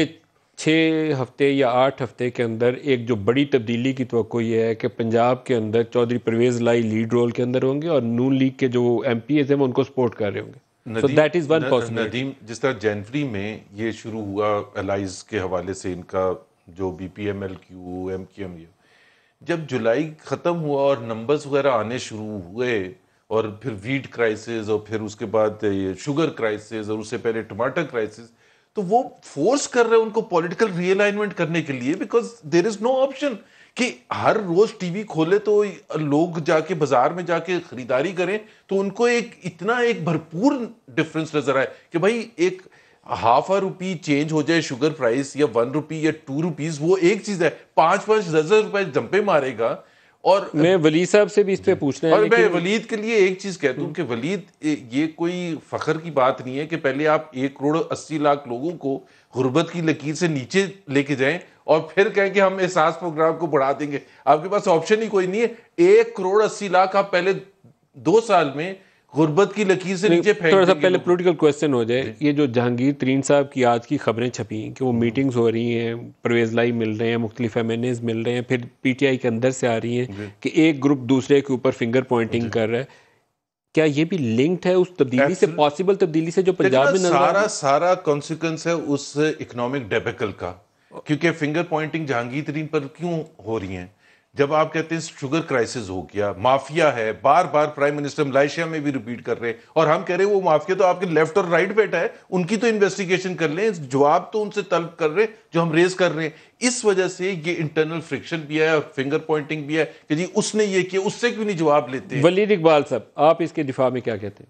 6 ہفتے یا 8 ہفتے کے اندر ایک جو بڑی تبدیلی کی توقع یہ ہے کہ پنجاب کے اندر چودھری پرویز لائی لیڈ رول کے اندر ہوں گے اور نون لیگ کے جو MPs ہیں وہ ان کو سپورٹ کر رہے ہوں گے. So that is one possibility. Nadeem, جس طرح جنوری میں یہ شروع ہوا الائز کے حوالے سے ان کا جو BPMLQ MQM, جب جولائی ختم ہوا اور نمبرز وغیرہ آنے شروع ہوئے اور پھر ویٹ کرائسس اور پھر اس کے بعد شوگر کرائسس اور اس سے پہلے ٹماٹر کرائسس, تو وہ فورس کر رہے ہیں ان کو پولیٹیکل ری الائنمنٹ کرنے کے لیے, because there is no option کہ ہر روز ٹی وی کھولے تو لوگ جا کے بازار میں جا کے خریداری کریں تو ان کو ایک اتنا ایک بھرپور ڈفرنس نظر آئے کہ بھائی ایک ½ روپی چینج ہو جائے شوگر پرائس یا 1 روپی یا 2 روپیز, وہ ایک چیز ہے, 5-10 روپے جمپے مارے گا. اور میں ولید صاحب سے بھی اس پہ پوچھنا ہے, اور میں ولید کے لیے ایک چیز کہہ دوں کہ ولید یہ کوئی فخر کی بات نہیں ہے کہ پہلے آپ 1,80,00,000 لوگوں کو غربت کی لکیر سے نیچے لے کے جائیں اور پھر کہیں کہ ہم احساس پروگرام کو بڑھا دیں گے. آپ کے پاس آپشن ہی کوئی نہیں ہے. 1,80,00,000 آپ پہلے 2 سال میں غربت کی لکیر سے نیچے پھینک تھوڑا سا دیں گے. پہلے پولیٹیکل کویسچن ہو جائے, یہ جو جہانگیر ترین صاحب کی آج کی خبریں چھپی ہیں کہ وہ میٹنگز ہو رہی ہیں, پرویز لائی مل رہے ہیں, مختلف ایم این ایز مل رہے ہیں, پھر پی ٹی آئی کے اندر سے آ رہی ہیں کہ ایک گروپ دوسرے کے اوپر فنگر پوائنٹنگ کر رہا ہے, کیا یہ بھی لنکڈ ہے اس تبدیلی سے, پاسبل تبدیلی سے جو پنجاب میں نظر سارا کانسیکوینس ہے اس اکنامک ڈیبیکل کا؟ کیونکہ فنگر پوائنٹنگ جہانگیر ترین پر کیوں ہو رہی ہیں؟ جب آپ کہتے ہیں شوگر کرائسس ہو گیا, مافیا ہے, بار بار پرائم منسٹر ملائیشیا میں بھی ریپیٹ کر رہے ہیں, اور ہم کہہ رہے ہیں وہ مافیا تو آپ کے لیفٹ اور رائٹ بیٹھا ہے, ان کی تو انویسٹیگیشن کر لیں, جواب تو ان سے طلب کر رہے ہیں جو ہم ریز کر رہے ہیں. اس وجہ سے یہ انٹرنل فرکشن بھی ہے اور فنگر پوائنٹنگ بھی ہے کہ جی اس نے یہ کیا, اس سے کیوں نہیں جواب لیتے. ولید اقبال صاحب, آپ اس کے دفاع میں کیا کہتے ہیں؟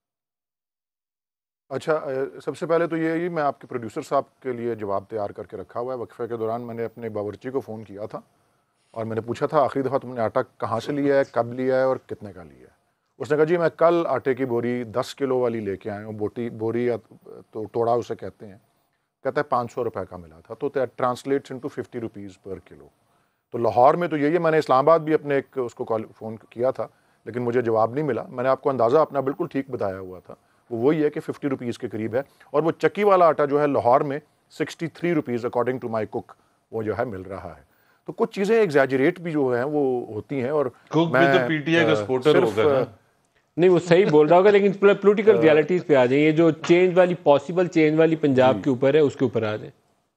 اچھا, سب سے پہلے تو یہ میں آپ کے پروڈیوسر صاحب کے لیے جواب تیار کر کے رکھا ہوا ہے. وقفے کے دوران میں نے اپنے باورچی کو فون کیا تھا اور میں نے پوچھا تھا آخری دفعہ تم نے آٹا کہاں سے لیا ہے, کب لیا ہے اور کتنے کا لیا ہے. اس نے کہا جی میں کل آٹے کی بوری 10 کلو والی لے کے آئے ہوں, بوری یا تو توڑا اسے کہتے ہیں, کہتا ہے 500 روپے کا ملا تھا, تو translates into 50 rupees per kilo. تو لاہور میں تو یہی ہے. میں نے اسلام آباد بھی اپنے ایک اس کو فون کیا تھا لیکن مجھے جواب نہیں ملا. میں نے آپ کو اندازہ اپنا بالکل ٹھیک بتایا ہوا تھا, وہ وہی ہے کہ 50 روپیز کے قریب ہے. اور وہ چکی والا آٹا جو ہے لاہور میں 63 روپیز اکارڈنگ ٹو مائی کوک وہ جو ہے مل رہا ہے. تو کچھ چیزیں ایگزیجریٹ بھی جو ہیں وہ ہوتی ہیں. اور میں تو پی ٹی آئی کا سپورٹر ہوگا نا, نہیں وہ صحیح بول رہا ہوگا, لیکن پولیٹیکل ریالٹیز پہ آ جائیں, یہ جو چینج والی پاسبل چینج والی پنجاب کے اوپر ہے اس کے اوپر آ جائیں.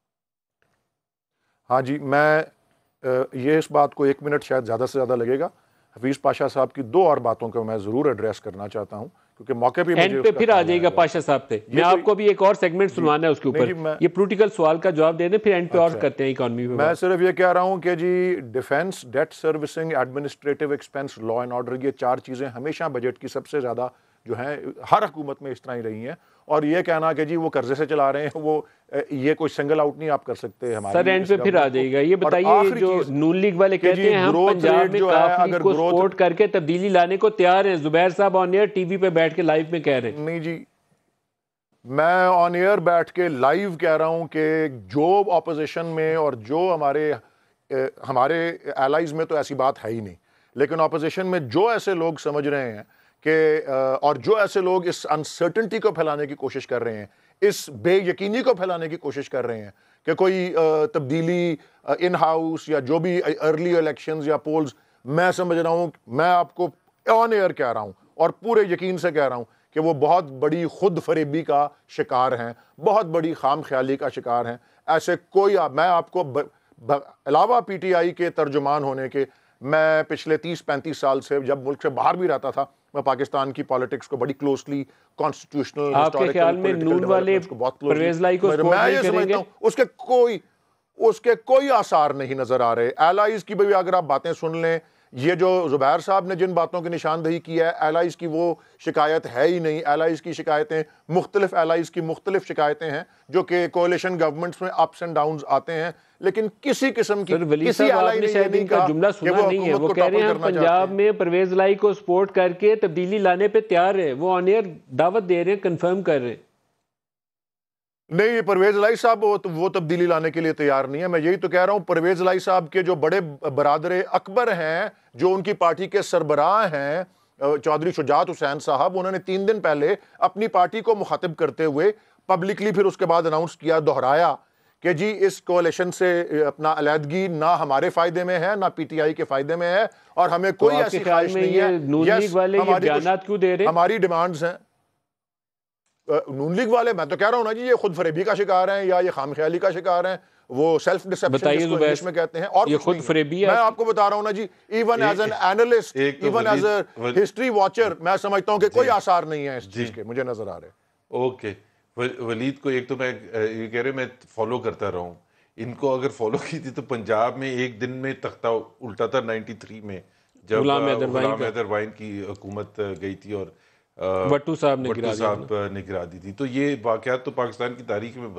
ہاں جی, میں یہ اس بات کو 1 منٹ شاید زیادہ سے زیادہ لگے گا. حفیظ پاشا صاحب کی 2 اور باتوں کو میں ضرور ایڈریس کرنا چاہتا ہوں کیونکہ موقع پہ اینڈ پہ پھر آ جائے گا پاشا صاحب پہ. میں آپ کو بھی ایک اور سیگمنٹ سنوانا ہے اس کے اوپر, یہ پولیٹیکل سوال کا جواب دے دیں, پھر اینڈ پہ اور کرتے ہیں اکانومی پہ. میں صرف یہ کہہ رہا ہوں کہ جی defence, debt servicing, administrative expense, law and order, یہ 4 چیزیں ہمیشہ بجٹ کی سب سے زیادہ جو ہیں ہر حکومت میں اس طرح ہی رہی ہیں. اور یہ کہنا کہ جی وہ قرضے سے چلا رہے ہیں, وہ یہ کوئی سنگل آؤٹ نہیں آپ کر سکتے. سر اینڈ پہ پھر آ جائے گا. یہ بتائیے جو نون لیگ والے کہتے ہیں ہم پنجاب میں کافی کو سپورٹ کر کے تبدیلی لانے کو تیار ہیں, زبیر صاحب آن ایئر ٹی وی پہ بیٹھ کے لائیو میں کہہ رہے ہیں. نہیں جی, میں آن ایئر بیٹھ کے لائیو کہہ رہا ہوں کہ جو اپوزیشن میں اور جو ہمارے ایلائز میں تو ایسی بات ہے ہی نہیں, لیکن اپوزیشن میں جو ایسے لوگ سمجھ رہے ہیں کہ اور جو ایسے لوگ اس انسرٹنٹی کو پھیلانے کی کوشش کر رہے ہیں, اس بے یقینی کو پھیلانے کی کوشش کر رہے ہیں کہ کوئی تبدیلی ان ہاؤس یا جو بھی ارلی الیکشنز یا پولز, میں سمجھ رہا ہوں, میں آپ کو آن ایئر کہہ رہا ہوں اور پورے یقین سے کہہ رہا ہوں کہ وہ بہت بڑی خود فریبی کا شکار ہیں, بہت بڑی خام خیالی کا شکار ہیں. ایسے کوئی میں آپ کو علاوہ پی ٹی آئی کے ترجمان ہونے کے, میں پچھلے 30-35 سال سے جب ملک سے باہر بھی رہتا تھا, میں پاکستان کی پالیٹکس کو بڑی کلوزلی کانسٹیٹیوشنل, آپ کے خیال میں نون والے پرویز لائی کو سپورٹ نہیں کریں گے؟ اس کے کوئی آثار نہیں نظر آ رہے. ایلائز کی بھی اگر آپ باتیں سن لیں, یہ جو زبیر صاحب نے جن باتوں کی نشاندہی کی ہے, ایلائز کی وہ شکایت ہے ہی نہیں. ایلائز کی شکایتیں مختلف, ایلائز کی مختلف شکایتیں ہیں جو کہ کولیشن گورنمنٹس میں اپس اینڈ ڈاؤنز آتے ہیں, لیکن کسی قسم کی کسی ایلائی نے شاید ان کا جملہ سنا نہیں ہے. وہ کہہ رہے ہیں پنجاب میں پرویز لائی کو سپورٹ کر کے تبدیلی لانے پہ تیار ہے, وہ آن ایئر دعوت دے رہے ہیں, کنفرم کر رہے ہیں. نہیں, پرویز لائی صاحب وہ تبدیلی لانے کے لیے تیار نہیں ہے. میں یہی تو کہہ رہا ہوں, پرویز لائی صاحب کے جو بڑے برادر اکبر ہیں, جو ان کی پارٹی کے سربراہ ہیں, چودھری شجاعت حسین صاحب, انہوں نے 3 دن پہلے اپنی پارٹی کو مخاطب کرتے ہوئے پبلکلی پھر اس کے بعد اناؤنس کیا, دہرایا کہ جی اس کولیشن سے اپنا علیحدگی نہ ہمارے فائدے میں ہے نہ پی ٹی آئی کے فائدے میں ہے, اور ہمیں کوئی ایسی خواہش نہیں ہے. نون لیگ والے یہ بیانات کیوں دے رہے ہیں؟ ہماری ڈیمانڈز ہیں. نون لیگ والے, میں تو کہہ رہا ہوں نا جی, یہ خود فریبی کا شکار ہیں یا یہ خام خیالی کا شکار ہیں, وہ سیلف ڈسپشن جس کو انگلش میں کہتے ہیں. اور یہ خود فریبی ہے. میں آپ کو بتا رہا ہوں نا جی, even as an analyst, even as a history watcher, میں سمجھتا ہوں کہ کوئی آثار نہیں ہے اس چیز کے, مجھے نظر آ رہے. اوکے, ولید کو ایک تو میں یہ کہہ رہے میں فالو کرتا رہا ہوں، ان کو اگر فالو کی تھی تو پنجاب میں ایک دن میں تختہ الٹا تھا 93 میں جب غلام حیدر وائن کی حکومت گئی تھی اور بٹو صاحب نے گرا دی تھی. تو یہ واقعات تو پاکستان کی تاریخ میں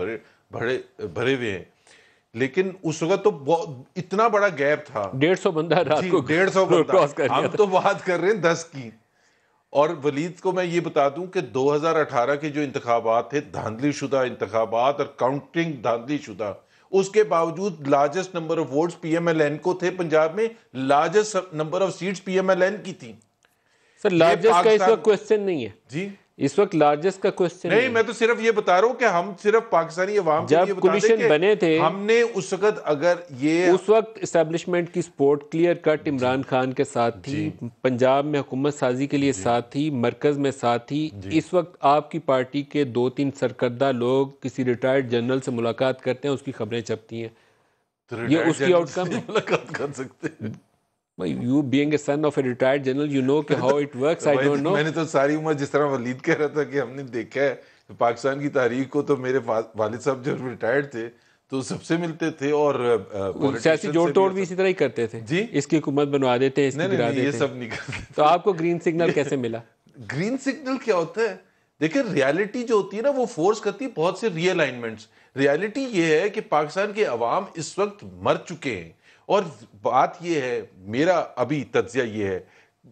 بھرے ہوئے ہیں. لیکن اس وقت تو اتنا بڑا گیپ تھا، 150 بندہ رات کو 150 بندہ، ہم تو بات کر رہے ہیں 10 کی. اور ولید کو میں یہ بتا دوں کہ 2018 کے جو انتخابات تھے دھاندلی شدہ انتخابات اور کاؤنٹنگ دھاندلی شدہ، اس کے باوجود largest number of votes P M L N کو تھے پنجاب میں، largest number of seats P M L N کی تھیں. سر لارجسٹ کا اس وقت کوسچن نہیں ہے جی، اس وقت لارجسٹ کا کوسچن نہیں، میں تو صرف یہ بتا رہا ہوں کہ ہم صرف پاکستانی عوام کو یہ جب بتا دیں کمیشن بنے تھے ہم نے اس وقت اگر یہ اس وقت اسٹیبلشمنٹ کی support clear cut Imran Khan کے ساتھ تھی، پنجاب میں حکومت سازی کے لیے ساتھ تھی، مرکز میں ساتھ تھی. اس وقت آپ کی پارٹی کے 2-3 سرکردہ لوگ کسی ریٹائرڈ جنرل سے ملاقات کرتے ہیں، اس کی خبریں چھپتی ہیں، یہ اس کی آؤٹ کم ہے. ملاقات کر سکتے ہیں. You being a son of a retired general, you know کہ how it works. I don't know. میں نے تو ساری عمر جس طرح ولید کہہ رہا تھا کہ ہم نے دیکھا ہے پاکستان کی تاریخ کو، تو میرے والد صاحب جب ریٹائرڈ تھے تو سب سے ملتے تھے اور سیاسی جوڑ توڑ بھی اسی طرح ہی کرتے تھے. جی، اس کی حکومت بنوا دیتے، اس کی گرا دیتے. یہ سب نہیں کرتے. تو آپ کو گرین سگنل کیسے ملا؟ گرین سگنل کیا ہوتا ہے؟ دیکھیں ریالٹی جو ہوتی ہے نا وہ فورس کرتی ہے بہت سے ری الائنمنٹس. ریالٹی یہ ہے کہ پاکستان کے عوام اس وقت مر چکے ہیں. اور بات یہ ہے، میرا ابھی تجزیہ یہ ہے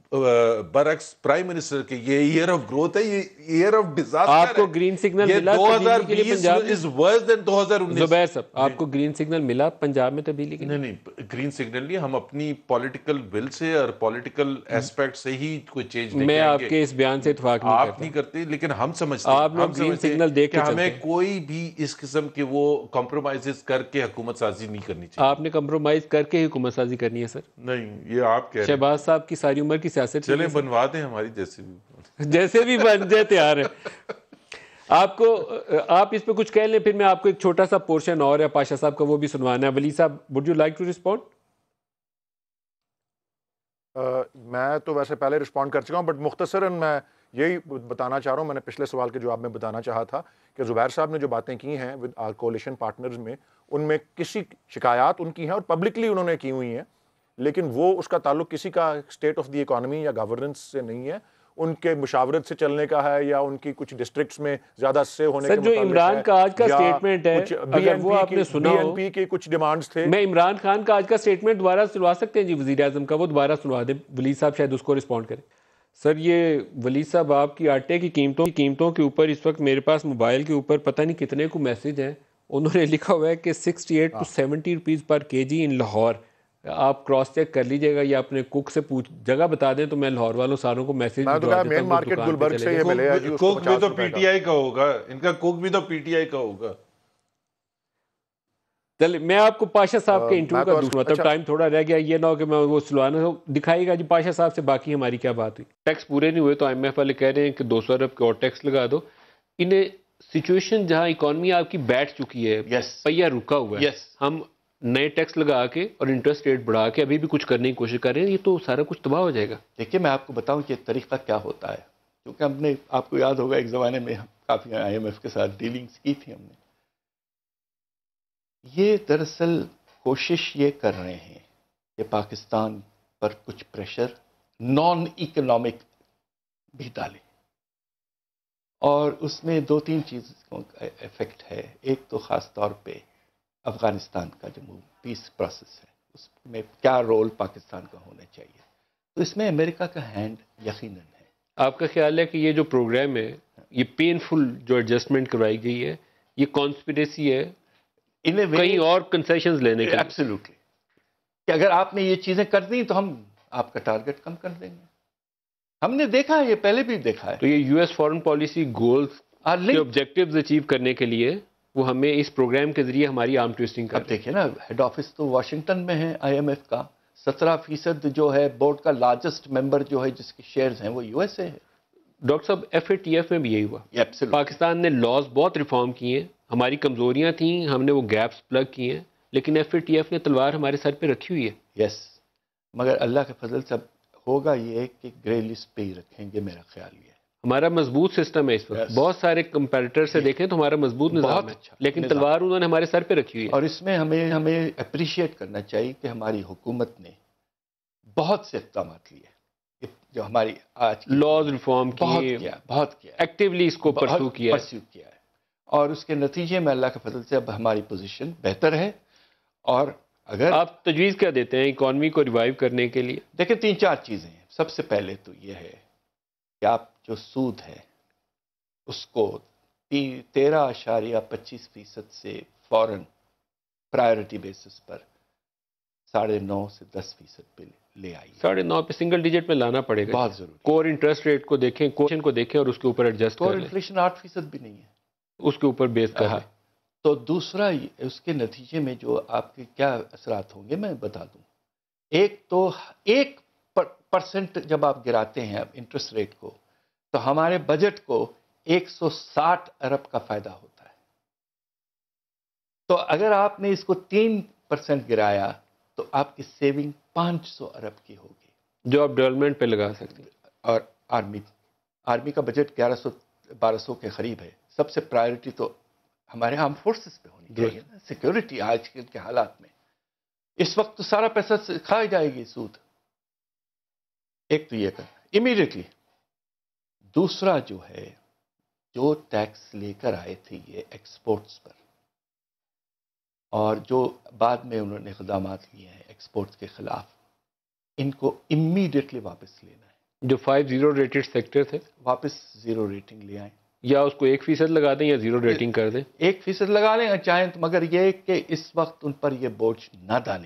برعکس پرائم منسٹر کے، یہ ایئر آف گروتھ ہے، یہ ایئر آف ڈیزاسٹر ہے. آپ کو گرین سگنل ملا 2020 از ورس دین 2019. زبیر صاحب آپ کو گرین سگنل ملا پنجاب میں تبدیلی کے؟ نہیں، گرین سگنل نہیں، ہم اپنی پولیٹیکل ول سے اور پولیٹیکل ایسپیکٹ سے ہی کوئی چینج نہیں. میں آپ کے اس بیان سے اتفاق نہیں کرتا. آپ نہیں کرتے، لیکن ہم سمجھتے ہیں، آپ لوگ گرین سگنل دیکھ کے ہمیں کوئی بھی اس قسم کے وہ کمپرومائزز کر کے حکومت سازی نہیں کرنی چاہیے. آپ نے کمپرومائز کر کے حکومت سازی کرنی ہے سر؟ نہیں، یہ آپ کہہ رہے ہیں. شہباز صاحب کی ساری عمر کی سیاست، چلیں بنوا دیں ہماری جیسے بھی بن جائے تیار ہے. آپ اس پہ کچھ کہہ لیں، پھر میں آپ کو ایک چھوٹا سا پورشن اور ہے پاشا صاحب کا، وہ بھی سنوانا ہے. ولی صاحب would you like to respond؟ میں تو ویسے پہلے رسپونڈ کر چکا ہوں، بٹ مختصراً میں یہی بتانا چاہ رہا ہوں، میں نے پچھلے سوال کے جواب میں بتانا چاہا تھا کہ زبیر صاحب نے جو باتیں کی ہیں ود آر کولیشن پارٹنرز میں، ان میں کسی شکایات ان کی ہیں اور پبلکلی انہوں نے کی ہوئی ہیں، لیکن وہ اس کا تعلق کسی کا اسٹیٹ آف دی اکانومی یا گورننس سے نہیں ہے، ان کے مشاورت سے چلنے کا ہے یا ان کی کچھ ڈسٹرکٹس میں زیادہ سے ہونے کے متعلق ہے. جو عمران کا آج کا سٹیٹمنٹ ہے، اگر وہ آپ نے سنا ہو، بی این پی کے کچھ ڈیمانڈز تھے. میں عمران خان کا آج کا سٹیٹمنٹ دوبارہ سنوا سکتے ہیں جی، وزیر اعظم کا، وہ دوبارہ سنوا دیں، ولی صاحب شاید اس کو رسپونڈ کریں. سر یہ ولی صاحب آپ کی آٹے کی قیمتوں کے اوپر اس وقت میرے پاس موبائل کے اوپر پتہ نہیں کتنے کو میسج ہیں، انہوں نے لکھا ہوا ہے کہ 68 to 70 روپیز پر کے جی ان لاہور. آپ کراس چیک کر لیجئے گا یا اپنے کوک سے جگہ بتا دیں تو میں لاہور والوں ساروں کو میسج میں تو کہا مین مارکیٹ گلبرگ سے یہ ملے گا. کوک بھی تو پی ٹی آئی کا ہوگا، ان کا کوک بھی تو پی ٹی آئی کا ہوگا. میں آپ کو پاشا صاحب کے انٹرویو کا دوسرا، مطلب ٹائم تھوڑا رہ گیا، یہ نہ ہو کہ میں وہ سلوانا ہو. دکھائیے گا جی پاشا صاحب سے باقی ہماری کیا بات ہوئی. ٹیکس پورے نہیں ہوئے تو آئی ایم ایف والے کہہ رہے ہیں کہ 200 ارب کے اور ٹیکس لگا دو. انہیں سچویشن جہاں اکانومی آپ کی بیٹھ چکی ہے، پہیا رکا ہوا ہے، ہم نئے ٹیکس لگا کے اور انٹرسٹ ریٹ بڑھا کے ابھی بھی کچھ کرنے کی کوشش کر رہے ہیں، یہ تو سارا کچھ تباہ ہو جائے گا. دیکھیے میں آپ کو بتاؤں کہ طریقہ کیا ہوتا ہے، کیونکہ ہم نے، آپ کو یاد ہوگا ایک زمانے میں کافی آئی ایم ایف کے ساتھ ڈیلنگز کی تھی ہم نے. یہ دراصل کوشش یہ کر رہے ہیں کہ پاکستان پر کچھ پریشر نان اکنامک بھی ڈالے، اور اس میں 2-3 چیزوں کا افیکٹ ہے. ایک تو خاص طور پہ افغانستان کا جو پیس پروسیس ہے، اس میں کیا رول پاکستان کا ہونا چاہیے، تو اس میں امریکہ کا ہینڈ یقیناً ہے. آپ کا خیال ہے کہ یہ جو پروگرام ہے، یہ پینفل جو ایڈجسٹمنٹ کروائی گئی ہے، یہ کانسپریسی ہے کہیں اور کنسیشنز لینے کے؟ ایبسلیوٹلی، کہ اگر آپ نے یہ چیزیں کر دیں تو ہم آپ کا ٹارگٹ کم کر دیں گے. ہم نے دیکھا ہے، یہ پہلے بھی دیکھا ہے. تو یہ U S foreign policy goals کے آبجیکٹیوز اچیو کرنے کے لیے وہ ہمیں اس پروگرام کے ذریعے ہماری آرم ٹویسٹنگ کر. اب دیکھیں نا، ہیڈ آفس تو واشنگٹن میں ہے آئی ایم ایف کا، 17% جو ہے بورڈ کا لارجسٹ ممبر جو ہے جس کے شیئرز ہیں وہ یو ایس اے ہے. ڈاکٹر صاحب ایف اے ٹی ایف میں بھی یہی ہوا. پاکستان نے لاز بہت ریفارم کیے ہیں، ہماری کمزوریاں تھیں، ہم نے وہ گیپس پلگ کیے ہیں، لیکن ایف اے ٹی ایف نے تلوار ہمارے سر پہ رکھی ہوئی ہے. یس، مگر اللہ کے فضل سے ہوگا یہ کہ گرے لسٹ پہ ہی رکھیں گے، میرا خیال یہ ہے. ہمارا مضبوط سسٹم ہے اس وقت. بہت سارے کمپیٹیٹر سے دیکھیں تو ہمارا مضبوط نظام ہے, لیکن تلوار انہوں نے ہمارے سر پہ رکھی ہوئی ہے. اور اس میں ہمیں اپریشیٹ کرنا چاہیے کہ ہماری حکومت نے بہت سے اقدامات لیے, جو ہماری آج لاز ریفارم بہت کیا ایکٹیولی اس کو پرسو کیا ہے, اور اس کے نتیجے میں اللہ کے فضل سے اب ہماری پوزیشن بہتر ہے. اور اگر آپ تجویز کیا دیتے ہیں اکانومی کو ریوائیو کرنے کے لیے؟ دیکھیں 3-4 چیزیں ہیں. سب سے پہلے تو یہ ہے کہ آپ جو سود ہے اس کو 13.25% سے فوراً پرائیورٹی بیسس پر 9.5 سے 10% پہ لے آئیے. 9.5 پہ سنگل ڈیجٹ میں لانا پڑے گا. بہت ضروری. کور انٹرسٹ ریٹ کو دیکھیں, کوشن کو دیکھیں اور اس کے اوپر ایڈجسٹ کور کریں. انفلیشن 8% بھی نہیں ہے, اس کے اوپر بیس کریں. تو دوسرا اس کے نتیجے میں جو آپ کے کیا اثرات ہوں گے میں بتا دوں. ایک تو 1% جب آپ گراتے ہیں انٹرسٹ ریٹ کو تو ہمارے بجٹ کو 160 ارب کا فائدہ ہوتا ہے. تو اگر آپ نے اس کو 3% گرایا تو آپ کی سیونگ 500 ارب کی ہوگی, جو آپ ڈیولپمنٹ پہ لگا سکتے ہیں. اور آرمی کا بجٹ 1100-1200 کے قریب ہے. سب سے پرائیورٹی تو ہمارے آرم فورسز پہ ہونی چاہیے نا. سیکیورٹی آج کل کے حالات میں اس وقت تو سارا پیسہ کھائی جائے گی سود. ایک تو یہ کرنا امیڈیٹلی. دوسرا جو ہے, جو ٹیکس لے کر آئے تھے یہ ایکسپورٹس پر, اور جو بعد میں انہوں نے اقدامات لیے ہیں ایکسپورٹس کے خلاف, ان کو امیڈیٹلی واپس لینا ہے. جو 5-0 ریٹڈ سیکٹر تھے واپس 0 ریٹنگ لے آئیں, یا اس کو 1% لگا دیں یا 0 ریٹنگ کر دیں. 1% لگا لیں چاہیں تو, مگر یہ کہ اس وقت ان پر یہ بوجھ نہ ڈالیں.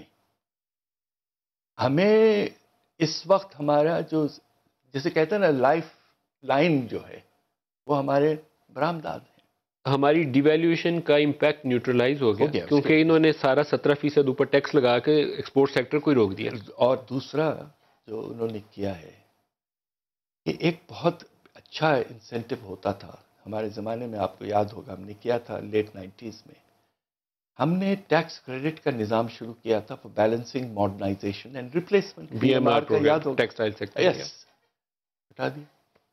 ہمیں اس وقت ہمارا جو جسے کہتے ہیں نا لائف لائن جو ہے وہ ہمارے برآمدات ہیں. ہماری ڈیویلیویشن کا امپیکٹ نیوٹرلائز ہو گیا کیونکہ انہوں نے سارا 17% اوپر ٹیکس لگا کے ایکسپورٹ سیکٹر کو ہی روک دیا. اور دوسرا جو انہوں نے کیا ہے کہ ایک بہت اچھا انسینٹو ہوتا تھا ہمارے زمانے میں, آپ کو یاد ہوگا ہم نے کیا تھا لیٹ 90s میں, ہم نے ٹیکس کریڈٹ کا نظام شروع کیا تھا for balancing modernisation and replacement. BMR کا یاد ہوگا, ٹیکسٹائل سیکٹر. یس, ہٹا دیا,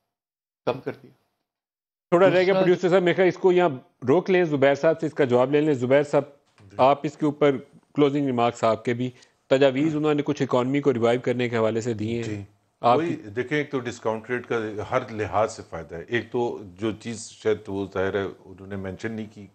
کم کر دیا. تھوڑا رہ گیا پروڈیوسر صاحب, میں کہا اس کو یہاں روک لیں, زبیر صاحب سے اس کا جواب لے لیں. زبیر صاحب آپ اس کے اوپر کلوزنگ ریمارکس آپ کے بھی تجاویز انہوں نے کچھ اکانومی کو ریوائیو کرنے کے حوالے سے دیے ہیں. وہی دیکھیں, ایک تو ڈسکاؤنٹ ریٹ کا ہر لحاظ سے فائدہ ہے. ایک تو جو چیز شاید وہ ظاہر ہے انہوں نے مینشن نہیں کی,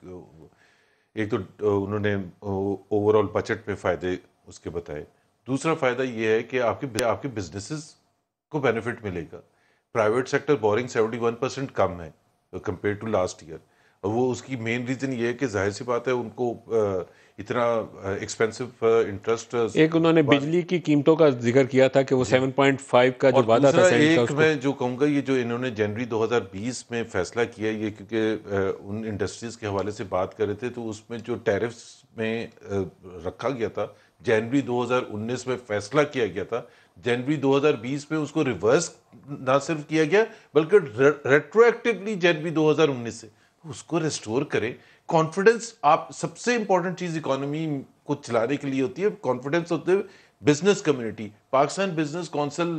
ایک تو انہوں نے اوور آل بجٹ میں فائدے اس کے بتائے. دوسرا فائدہ یہ ہے کہ آپ کے بزنسز کو بینیفٹ ملے گا. پرائیویٹ سیکٹر بورنگ 71% کم ہے کمپیئر ٹو لاسٹ ایئر. وہ اس کی مین ریزن یہ ہے کہ ظاہر سی بات ہے ان کو اتنا ایکسپینسو انٹرسٹ. ایک انہوں نے بجلی کی قیمتوں کا ذکر کیا تھا کہ وہ 7.5 کا جو وعدہ تھا. ایک میں جو کہوں گا یہ جو انہوں نے جنوری 2020 میں فیصلہ کیا, یہ کیونکہ ان انڈسٹریز کے حوالے سے بات کر رہے تھے, تو اس میں جو ٹیرفس میں رکھا گیا تھا جنوری 2019 میں فیصلہ کیا گیا تھا, جنوری 2020 میں اس کو ریورس نہ صرف کیا گیا بلکہ ریٹرو ایکٹیولی جنوری 2019 سے اس کو ریسٹور کریں. کانفیڈنس آپ سب سے امپورٹنٹ چیز اکانومی کو چلانے کے لیے ہوتی ہے, کانفیڈنس ہوتے ہوئے business community. Pakistan business council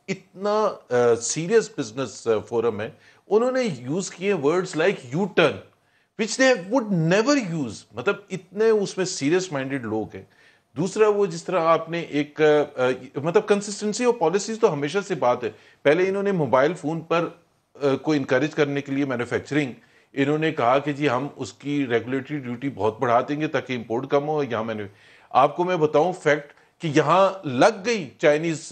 اتنا سیریس بزنس فورم ہے, انہوں نے یوز کیے words like U turn which they would never use, مطلب اتنے اس میں سیریس مائنڈیڈ لوگ ہیں. دوسرا وہ جس طرح آپ نے ایک مطلب کنسسٹنسی اور پالیسیز تو ہمیشہ سے بات ہے. پہلے انہوں نے موبائل فون پر کو انکریج کرنے کے لیے مینوفیکچرنگ, انہوں نے کہا کہ جی ہم اس کی ریگولیٹری ڈیوٹی بہت بڑھا دیں گے تاکہ امپورٹ کم ہو. یہاں میں نے آپ کو میں بتاؤں فیکٹ کہ یہاں لگ گئی چائنیز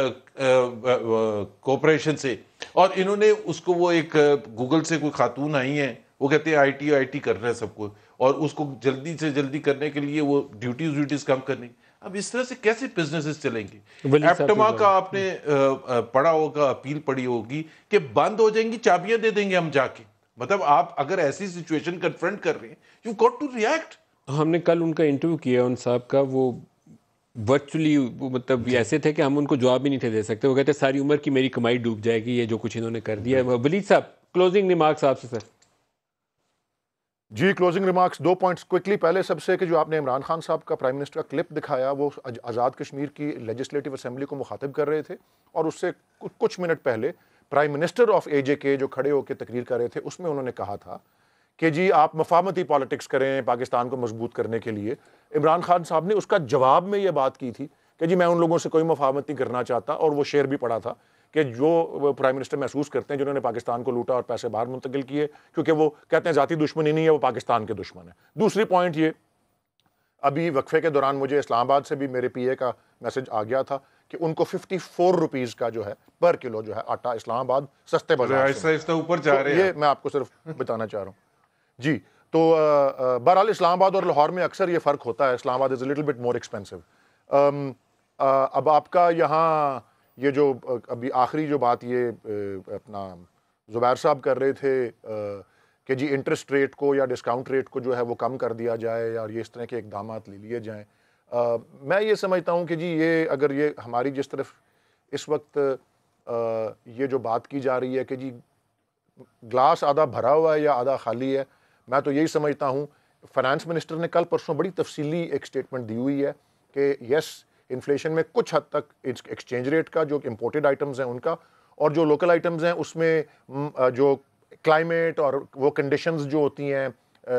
کوپریشن سے, اور انہوں نے اس کو وہ ایک گوگل سے کوئی خاتون آئی ہیں, وہ کہتے ہیں آئی ٹی کر رہے ہیں سب کو, اور اس کو جلدی سے جلدی کرنے کے لیے وہ ڈیوٹیز کم کرنی. اب اس طرح سے کیسے بزنسز چلیں گے؟ ایپٹما کا آپ نے پڑھا ہوگا, اپیل پڑھی ہوگی کہ بند ہو جائیں گی, چابیاں دے دیں گے ہم جا کے. مطلب آپ اگر ایسی سچویشن کنفرنٹ کر رہے ہیں, یو گاٹ ٹو ریئیکٹ. ہم نے کل ان کا انٹرویو کیا ان صاحب کا, وہ ورچولی وہ مطلب ایسے تھے کہ ہم ان کو جواب بھی نہیں تھے دے سکتے. وہ کہتے ساری عمر کی میری کمائی ڈوب جائے گی یہ جو کچھ انہوں نے کر دیا ہے. ولید صاحب کلوزنگ ریمارکس آپ سے. Sir ji, closing remarks 2 points quickly. پہلے سب سے کہ جو آپ نے عمران خان صاحب کا پرائم منسٹر کا کلپ دکھایا, وہ آزاد کشمیر کی لیجسلیٹو اسمبلی کو مخاطب کر رہے تھے, اور اس سے کچھ منٹ پہلے پرائم منسٹر آف AJK جو کھڑے ہو کے تقریر کر رہے تھے اس میں انہوں نے کہا تھا کہ جی آپ مفاہمتی پالیٹکس کریں پاکستان کو مضبوط کرنے کے لیے. عمران خان صاحب نے اس کا جواب میں یہ بات کی تھی کہ جی میں ان لوگوں سے کوئی مفاہمت نہیں کرنا چاہتا, اور وہ شعر بھی پڑھا تھا کہ جو پرائم منسٹر محسوس کرتے ہیں جنہوں نے پاکستان کو لوٹا اور پیسے باہر منتقل کیے, کیونکہ وہ کہتے ہیں ذاتی دشمنی نہیں ہے, وہ پاکستان کے دشمن ہے. دوسری پوائنٹ یہ, ابھی وقفے کے دوران مجھے اسلام آباد سے بھی میرے PA کا میسج آ گیا تھا کہ ان کو 54 روپیز کا جو ہے پر کلو جو ہے آٹا اسلام آباد سستے بازار سے اوپر جا رہے ہیں. یہ میں آپ کو صرف بتانا چاہ رہا ہوں جی. تو بہرحال اسلام آباد اور لاہور میں اکثر یہ فرق ہوتا ہے, Islamabad is a little bit more expensive. اب آپ کا یہاں یہ جو ابھی آخری جو بات یہ اپنا زبیر صاحب کر رہے تھے کہ جی انٹرسٹ ریٹ کو یا ڈسکاؤنٹ ریٹ کو جو ہے وہ کم کر دیا جائے اور یہ اس طرح کے اقدامات لے لیے جائیں, میں یہ سمجھتا ہوں کہ جی یہ اگر یہ ہماری جس طرف اس وقت یہ جو بات کی جا رہی ہے کہ جی گلاس آدھا بھرا ہوا ہے یا آدھا خالی ہے, میں تو یہی سمجھتا ہوں. فائنانس منسٹر نے کل پرسوں بڑی تفصیلی ایک سٹیٹمنٹ دی ہوئی ہے کہ یس انفلیشن میں کچھ حد تک ایکسچینج ریٹ کا جو امپورٹڈ آئٹمز ہیں ان کا, اور جو لوکل آئٹمز ہیں اس میں جو کلائمیٹ اور وہ کنڈیشنز جو ہوتی ہیں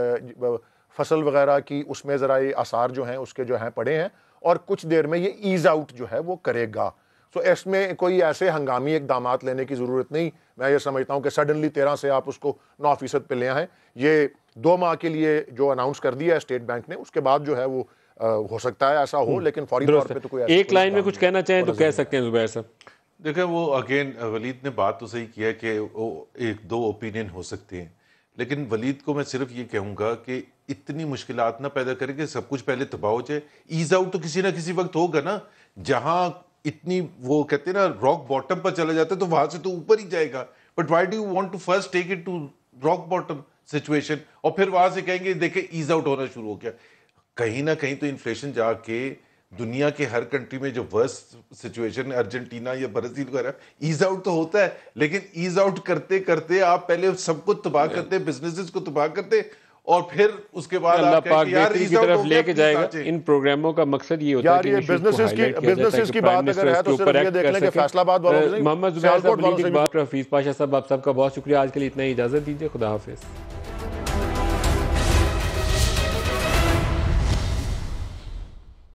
فصل وغیرہ کی, اس میں ذرا یہ آثار جو ہیں اس کے جو ہیں پڑے ہیں, اور کچھ دیر میں یہ ایز آؤٹ جو ہے وہ کرے گا. سو اس میں کوئی ایسے ہنگامی اقدامات لینے کی ضرورت نہیں. میں یہ سمجھتا ہوں کہ سڈنلی 13 سے آپ اس کو 9% پہ لے آئیں. یہ 2 ماہ کے لیے جو اناؤنس کر دیا ہے اسٹیٹ بینک نے, اس کے بعد جو ہے وہ ہو سکتا ہے ایسا ہو, لیکن فوری طور پہ تو کوئی ایک لائن میں کچھ کہنا چاہیں تو کہہ سکتے ہیں زبیر صاحب. دیکھیں وہ اگین ولید نے بات تو صحیح کیا کہ وہ 1-2 اوپینین ہو سکتے ہیں, لیکن ولید کو میں صرف یہ کہوں گا کہ اتنی مشکلات نہ پیدا کریں کہ سب کچھ پہلے تباہ ہو جائے. ایز آؤٹ تو کسی نہ کسی وقت ہوگا نا, جہاں اتنی وہ کہتے ہیں نا راک باٹم پر چلا جاتا ہے تو وہاں سے تو اوپر ہی جائے گا. But why do you want to first take it to rock bottom situation اور پھر وہاں سے کہیں گے دیکھیں ایز آؤٹ ہونا شروع ہو گیا. کہیں نہ کہیں تو انفلیشن جا کے دنیا کے ہر کنٹری میں جو ورسٹ سچویشن ارجنٹینا یا برازیل وغیرہ ایز آؤٹ تو ہوتا ہے, لیکن ایز آؤٹ کرتے کرتے آپ پہلے سب کو تباہ کرتے, بزنسز کو تباہ کرتے, اور پھر اس کے بعد اللہ پاک بہتری کی طرف لے کے جائے گا. ان پروگراموں کا مقصد یہ ہوتا ہے کہ بزنسز کی بات اگر ہے تو صرف یہ دیکھ لیں کہ فیصل آباد والوں سے محمد زبیر صاحب, حفیظ پاشا صاحب, آپ سب کا بہت شکریہ. آج کے لیے اتنا ہی اجازت دیجیے. خدا حافظ.